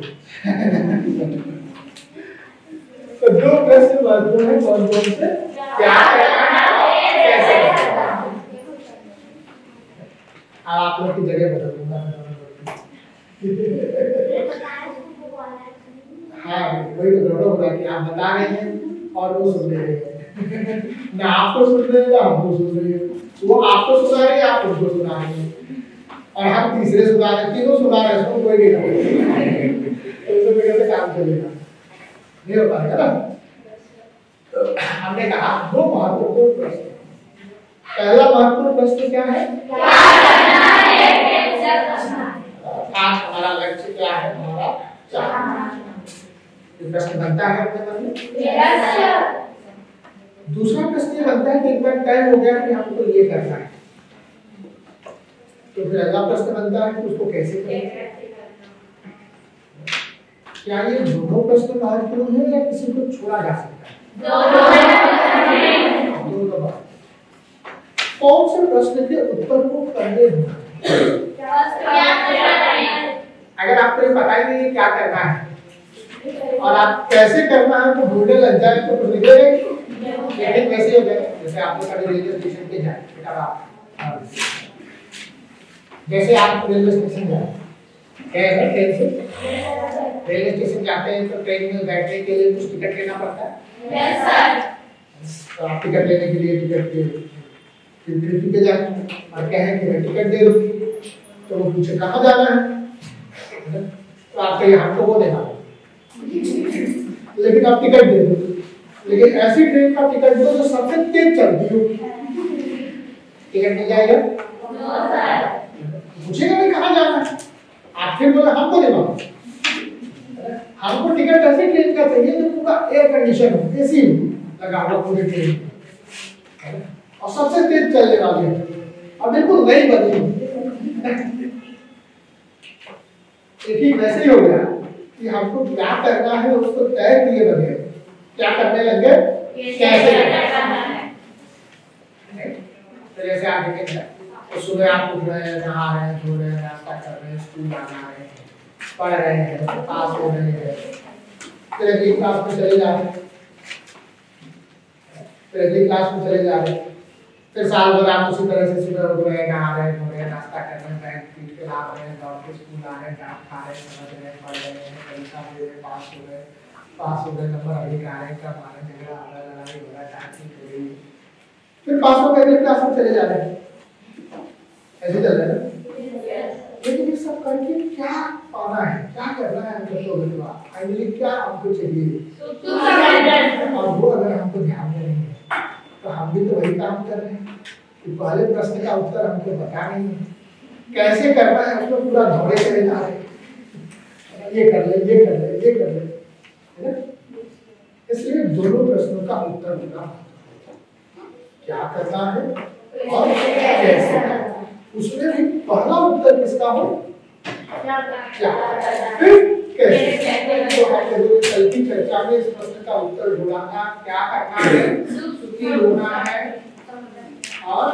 तो दो प्रश्न महत्वपूर्ण है। कौन कौन से? क्या करना है, कैसे करना है। अब आप लोग की जगह बदल दूंगा। हाँ, वही तो गड़बड़ होगा कि आप बता रहे हैं और वो सुन रहे हैं। ना आपको सुन रहे हैं ना हमको सुन रहे हैं। वो आपको सुना रहे हैं, आप उनको सुना रहे हैं, और हम तीसरे सुना रहे हैं, तीनों सुना रहे हैं, कोई नहीं तो कैसे काम चलेगा? नहीं हो पाएगा ना। तो हमने कहा दो महत्वपूर्ण प्रश्न। पहला महत्वपूर्ण प्रश्न क्या है? हमारा लक्ष्य क्या है, हमारा चाहना। ये प्रश्न बनता है अपने मन में। दूसरा प्रश्न ये बनता है कि एक बार तय हो गया कि हमको ये करना है, तो फिर अगला प्रश्न बनता है कि उसको कैसे करें। क्या ये दोनों प्रश्न महत्वपूर्ण है या किसी को छोड़ा जा सकता है? दोनों। कौन से प्रश्न के उत्तर को करने होना? अगर आपको ये पता ही नहीं क्या करना है और आप कैसे करना है तो ढूंढने लग जाए तो फिर निकलेगा। लेकिन कैसे हो गए? जैसे आप लोग कभी रेलवे स्टेशन पे जाए, जैसे आप रेलवे स्टेशन जाए, ट्रेन से रेलवे स्टेशन जाते हैं तो ट्रेन में बैठने के लिए कुछ टिकट लेना पड़ता है। Yes sir. तो आप टिकट लेने के लिए टिकट के जाए और कहें कि मैं टिकट दे दूँ, तो वो पूछे कहाँ जाना है, तो आप कहिए हमको वो देना, लेकिन आप टिकट दे दो। लेकिन ऐसी ट्रेन का टिकट दो जो सबसे तेज चलती हो, टिकट मिल जाएगा? पूछेगा नहीं कहाँ जाना है, आप फिर बोले हमको देना। हमको टिकट ऐसी ट्रेन का चाहिए जो पूरा एयर कंडीशन हो, एसी लगा हुआ पूरी ट्रेन, और सबसे तेज चलने वाली है, और बिल्कुल नई बनी हो। ठीक वैसे ही हो गया कि हमको क्या करना है उसको तय किए बगैर क्या करने लगे, कैसे करना है। तो जैसे आप देखेंगे तो सुबह आप उठ रहे हैं, नहा रहे हैं, धो रहे हैं, नाश्ता कर रहे हैं, स्कूल जाना है, पढ़ रहे हैं, पास हो रहे हैं, फिर अगली क्लास में चले जा रहे हैं, फिर अगली क्लास में चले जा रहे हैं, फिर साल भर आप उसी तरह से सुबह उठ रहे हैं, नहा रहे हैं, धो रहे हैं, नाश्ता कर रहे हैं, बैग पीट के ला रहे हैं, दौड़ के स्कूल आ रहे हैं, डांट खा रहे हैं, समझ रहे हैं, पढ़ रहे हैं, परीक्षा दे रहे हैं, पास हो गए, नंबर अधिक आ रहे हैं, कब आ रहे हैं, झगड़ा आ रहा है, लड़ाई हो रहा है, डांट हो रही है, फिर पास हो गए, अगली क्लास में चले जा रहे हैं। ऐसे चल रहा है ना। लेकिन ये सब करके क्या पाना है, क्या करना है हमको, फाइनली क्या हमको चाहिए, और वो अगर हमको ध्यान में नहीं है तो हम भी तो वही काम कर रहे हैं कि पहले प्रश्न का उत्तर हमको पता नहीं है, कैसे करना है उसको पूरा दौड़े चले जा रहे हैं, ये कर ले, ये कर ले, ये कर ले, है ना। इसलिए दोनों प्रश्नों का उत्तर होगा क्या करना है और कैसे करना है। उसमें भी पहला उत्तर किसका हो, क्या, फिर कैसे। तो हमने जो कल की चर्चा में इस प्रश्न का उत्तर ढूंढा था, क्या करना है, सुखी होना है और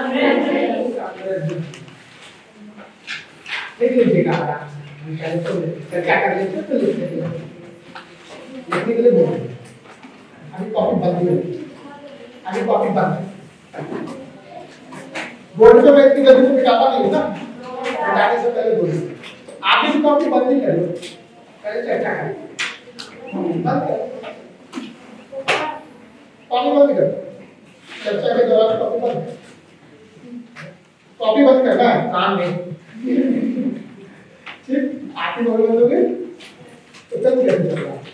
लिखिएगा आराम से, क्या कर लेते तो लिखने के लिए बोल, अभी कॉपी बंद है, अभी कॉपी बंद है। बोर्ड पे मैं इतनी जल्दी से मिटाता नहीं हूँ ना, मिटाने से पहले बोलिए। आप भी कॉपी बंद नहीं करो, पहले चर्चा करें। बंद करो, कॉपी बंद करो, चर्चा के दौरान कॉपी बंद करो। कॉपी बंद करना है, काम नहीं। ठीक, आप ही बोल दोगे तो चल क्या चल रहा है।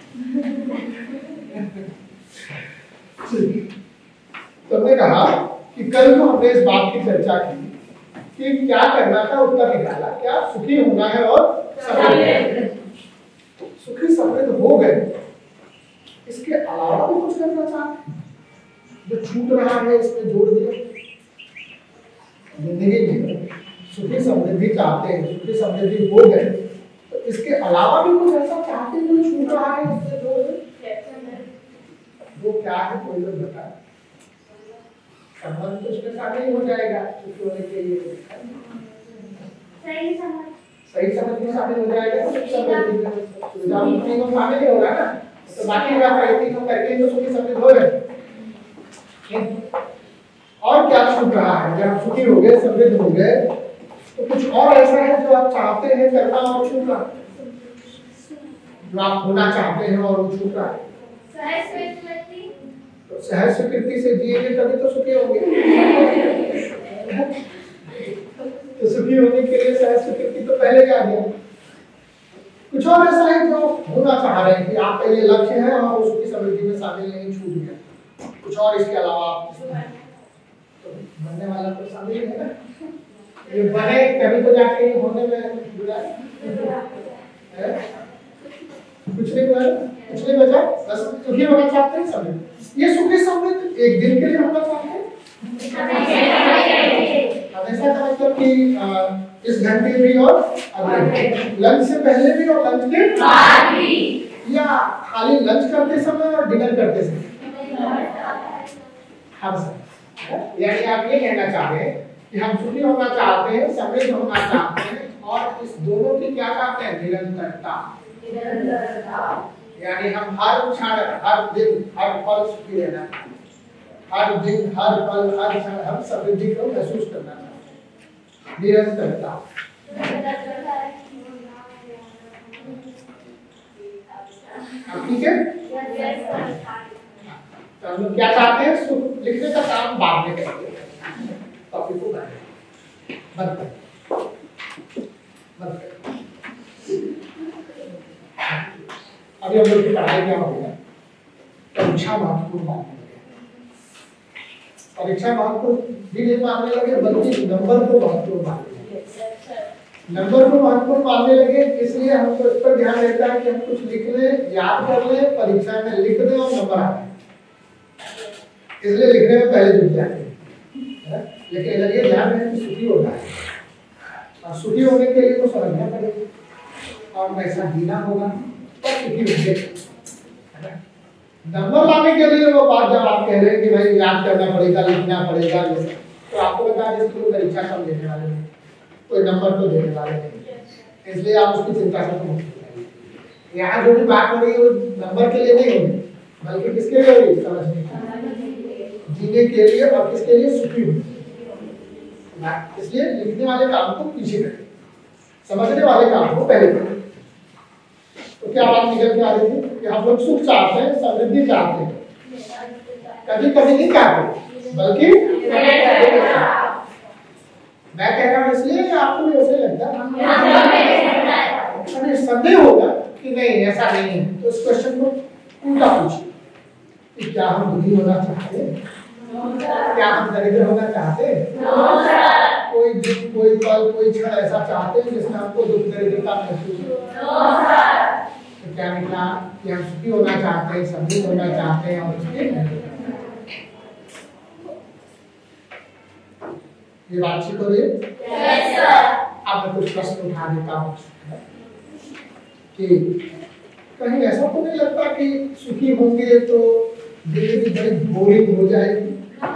तुमने कहा कि कल जो हमने इस बात की चर्चा की कि क्या करना था, उत्तर निकाला, क्या सुखी होना है और समृद्ध। सुखी समृद्ध हो गए, इसके अलावा भी कुछ करना चाहते हैं जो छूट रहा है, इसमें जोड़ दिया। जिंदगी में सुखी समृद्धि चाहते हैं, सुखी समृद्धि हो गए, तो इसके अलावा भी कुछ ऐसा चाहते हैं जो छूट रहा है, इसमें जोड़ दे। वो क्या है, कोई लोग बताए। संबंध तो उसमें शामिल हो जाएगा, छुट्टी होने के लिए सही समझ में शामिल हो जाएगा, सुविधा में शामिल ही होगा ना। तो बाकी तीनों करके तो सुखी समृद्ध हो गए। और क्या छूट रहा है? जब आप सुखी हो गए, समृद्ध हो गए, तो कुछ और ऐसा है जो आप चाहते हैं करना और छूट रहा है, जो आप होना चाहते हैं और वो छूट रहा है। तो सहज स्वीकृति से जिएंगे तभी तो सुखी होंगे। तो सुखी होने के लिए सहज स्वीकृति तो पहले आ गया। कुछ और ऐसा है जो होना चाह रहे हैं कि आपका ये लक्ष्य है और उसकी समृद्धि में शामिल नहीं, छूट गया। कुछ और इसके अलावा तो बनने वाला तो शामिल है ना, ये बने कभी तो जाके होने में बुरा है। कुछ नहीं हुआ, कुछ नहीं बचा, बस सुखी होना चाहते हैं समृद्ध। ये सुखी समृद्ध एक दिन के लिए होना चाहते हैं, हमेशा का मतलब कि इस घंटे भी और लंच से पहले भी और लंच के बाद भी, या खाली लंच करते समय और डिनर करते समय, हर समय। यानी आप ये कहना चाह रहे हैं कि हम सुखी होना चाहते हैं, समृद्ध होना चाहते हैं, और इस दोनों की क्या चाहते हैं? निरंतरता। यानी हम हर क्षण, हर दिन, हर पल सुखी रहना, हर दिन, हर पल, हर क्षण हम समृद्धि को महसूस करना चाहते हैं। निरंतरता। ठीक है, तो हम लोग क्या चाहते हैं? सुख लिखने का काम बाद में करेंगे, टॉपिक को बंद कर। अभी हम लोग की पढ़ाई क्या होगा? परीक्षा महत्वपूर्ण मानने लगे, परीक्षा महत्वपूर्ण भी नहीं मानने लगे, बल्कि नंबर को महत्वपूर्ण मानने लगे। नंबर को महत्वपूर्ण मानने लगे, इसलिए हमको इस पर ध्यान रहता है कि हम कुछ लिख लें, याद कर लें, परीक्षा में लिख दें और नंबर आ जाए। इसलिए लिखने में पहले जुट जाते हैं। लेकिन अगर ये ध्यान रहे कि सुखी होना है, और सुखी होने के लिए तो समझना पड़ेगा और वैसा जीना होगा, तो सुखी होंगे। नंबर लाने के लिए वो बात जब आप कह रहे हैं कि भाई याद करना पड़ेगा, लिखना पड़ेगा, तो आपको बता दें इसको परीक्षा कम देने वाले नहीं, कोई नंबर तो देने वाले नहीं, इसलिए आप उसकी चिंता से मुक्त हो जाइए। यहाँ जो भी बात हो रही है वो नंबर के लिए नहीं होगी, बल्कि किसके लिए होगी? समझने जीने के लिए, और किसके लिए? सुखी होने। इसलिए लिखने वाले काम को पीछे करें, समझने वाले काम को पहले करें। तो क्या बात निकल के आ रही थी कि हम लोग सुख चाहते हैं, समृद्धि चाहते हैं, कभी कभी नहीं चाहते, बल्कि मैं कह रहा हूँ इसलिए कि आपको भी ऐसे लगता है, संदेह होगा कि नहीं ऐसा नहीं है, तो इस क्वेश्चन को उल्टा पूछिए कि क्या हम दुखी होना चाहते हैं? क्या हम दरिद्र होना चाहते हैं? कोई दिन, कोई पल, कोई क्षण ऐसा चाहते हैं जिसमें हमको दुख दरिद्रता महसूस हो? तो क्या निकला कि हम सुखी होना चाहते हैं, समृद्ध होना चाहते हैं, और उसके ये बातचीत हो रही है। अब मैं कुछ प्रश्न उठा देता हूँ कि कहीं ऐसा तो नहीं लगता कि सुखी होंगे तो जिंदगी बड़ी बोरिंग हो जाएगी,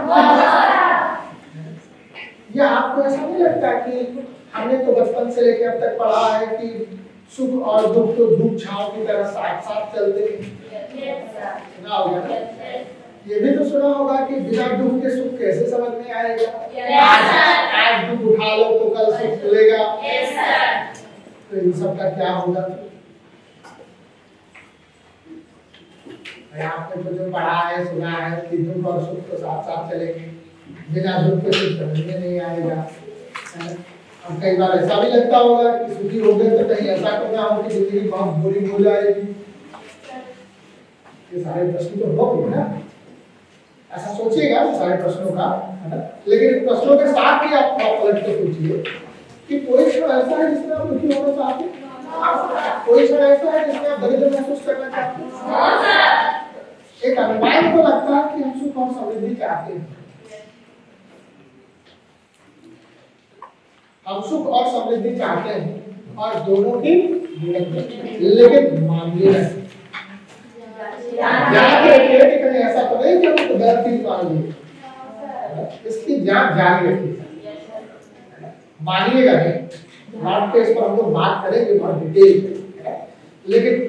या आपको ऐसा नहीं लगता कि हमने तो बचपन से लेकर अब तक पढ़ा है कि सुख और दुख तो धूप छांव की तरह साथ साथ चलते हैं? सुना होगा ना? ये भी तो सुना होगा कि बिना दुख के सुख कैसे समझ में आएगा? आज दुख उठा लो तो कल सुख मिलेगा। तो इन सब का क्या होगा? आपने तो जो पढ़ा है सुना है कि दुख और सुख तो साथ साथ चलेंगे, बिना दुख के कुछ समझ में नहीं आएगा। अब कई बार ऐसा भी लगता होगा कि सुखी हो गए तो कहीं ऐसा तो ना हो कि जिंदगी बहुत बोरिंग हो जाएगी। ये सारे प्रश्न तो होंगे ना, ऐसा सोचिएगा सारे प्रश्नों का, है ना? लेकिन प्रश्नों के साथ ही आप पलट के सोचिए कि कोई क्षण ऐसा है जिसमें आप दुखी होना चाहते हैं, कोई क्षण ऐसा है जिसमें आप दरिद्र महसूस करना चाहते हैं। एक अनुमान को लगता है कि हम सुख और समृद्धि चाहते हैं, हम सुख और समृद्धि चाहते हैं और दोनों की, लेकिन मानिए कहीं ऐसा तो नहीं कि हम गलत चीज मान लिए, इसकी जांच जारी रखिए, मानिएगा नहीं। बात पे इस पर हम लोग बात करेंगे बहुत डिटेल में, लेकिन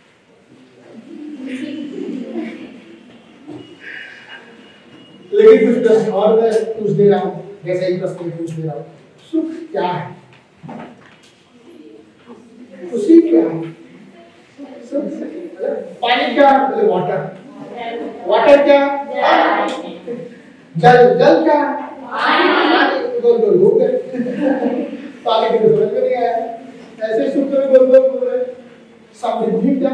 कुछ प्रश्न और मैं पूछ दे रहा हूँ, जैसे ही प्रश्न पूछ दे रहा हूँ, सुख क्या है, खुशी क्या है? पानी क्या? वाटर। वाटर क्या? जल क्या? गोल गोल घूम गए, पानी की समझ में नहीं आया, ऐसे सुख में गोल गोल घूम रहे। समृद्धि क्या?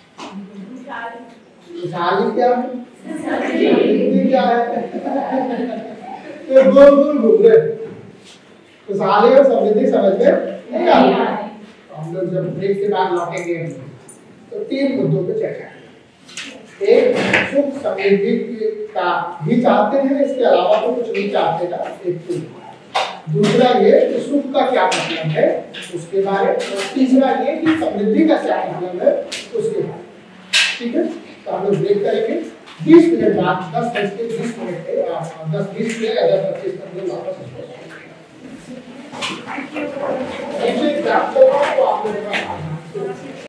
खुशहाली क्या? समृद्धि क्या है? तो गोल गोल घूम रहे, खुशहाली और समृद्धि समझ में नहीं आ रही। हम लोग जब ब्रेक के बाद लौटेंगे तो 3 मुद्दों पे चर्चा करेंगे। एक, सुख समृद्धि का भी चाहते हैं, इसके अलावा तो कुछ नहीं चाहते ना, एक तो। दूसरा ये कि सुख का क्या मतलब है उसके बारे में, तीसरा ये कि समृद्धि का क्या मतलब है उसके बारे में। ठीक है, तो हम लोग ब्रेक करेंगे 20 मिनट बाद, 10:20 पे 10:20 पे या 10:25 तक वापस आपको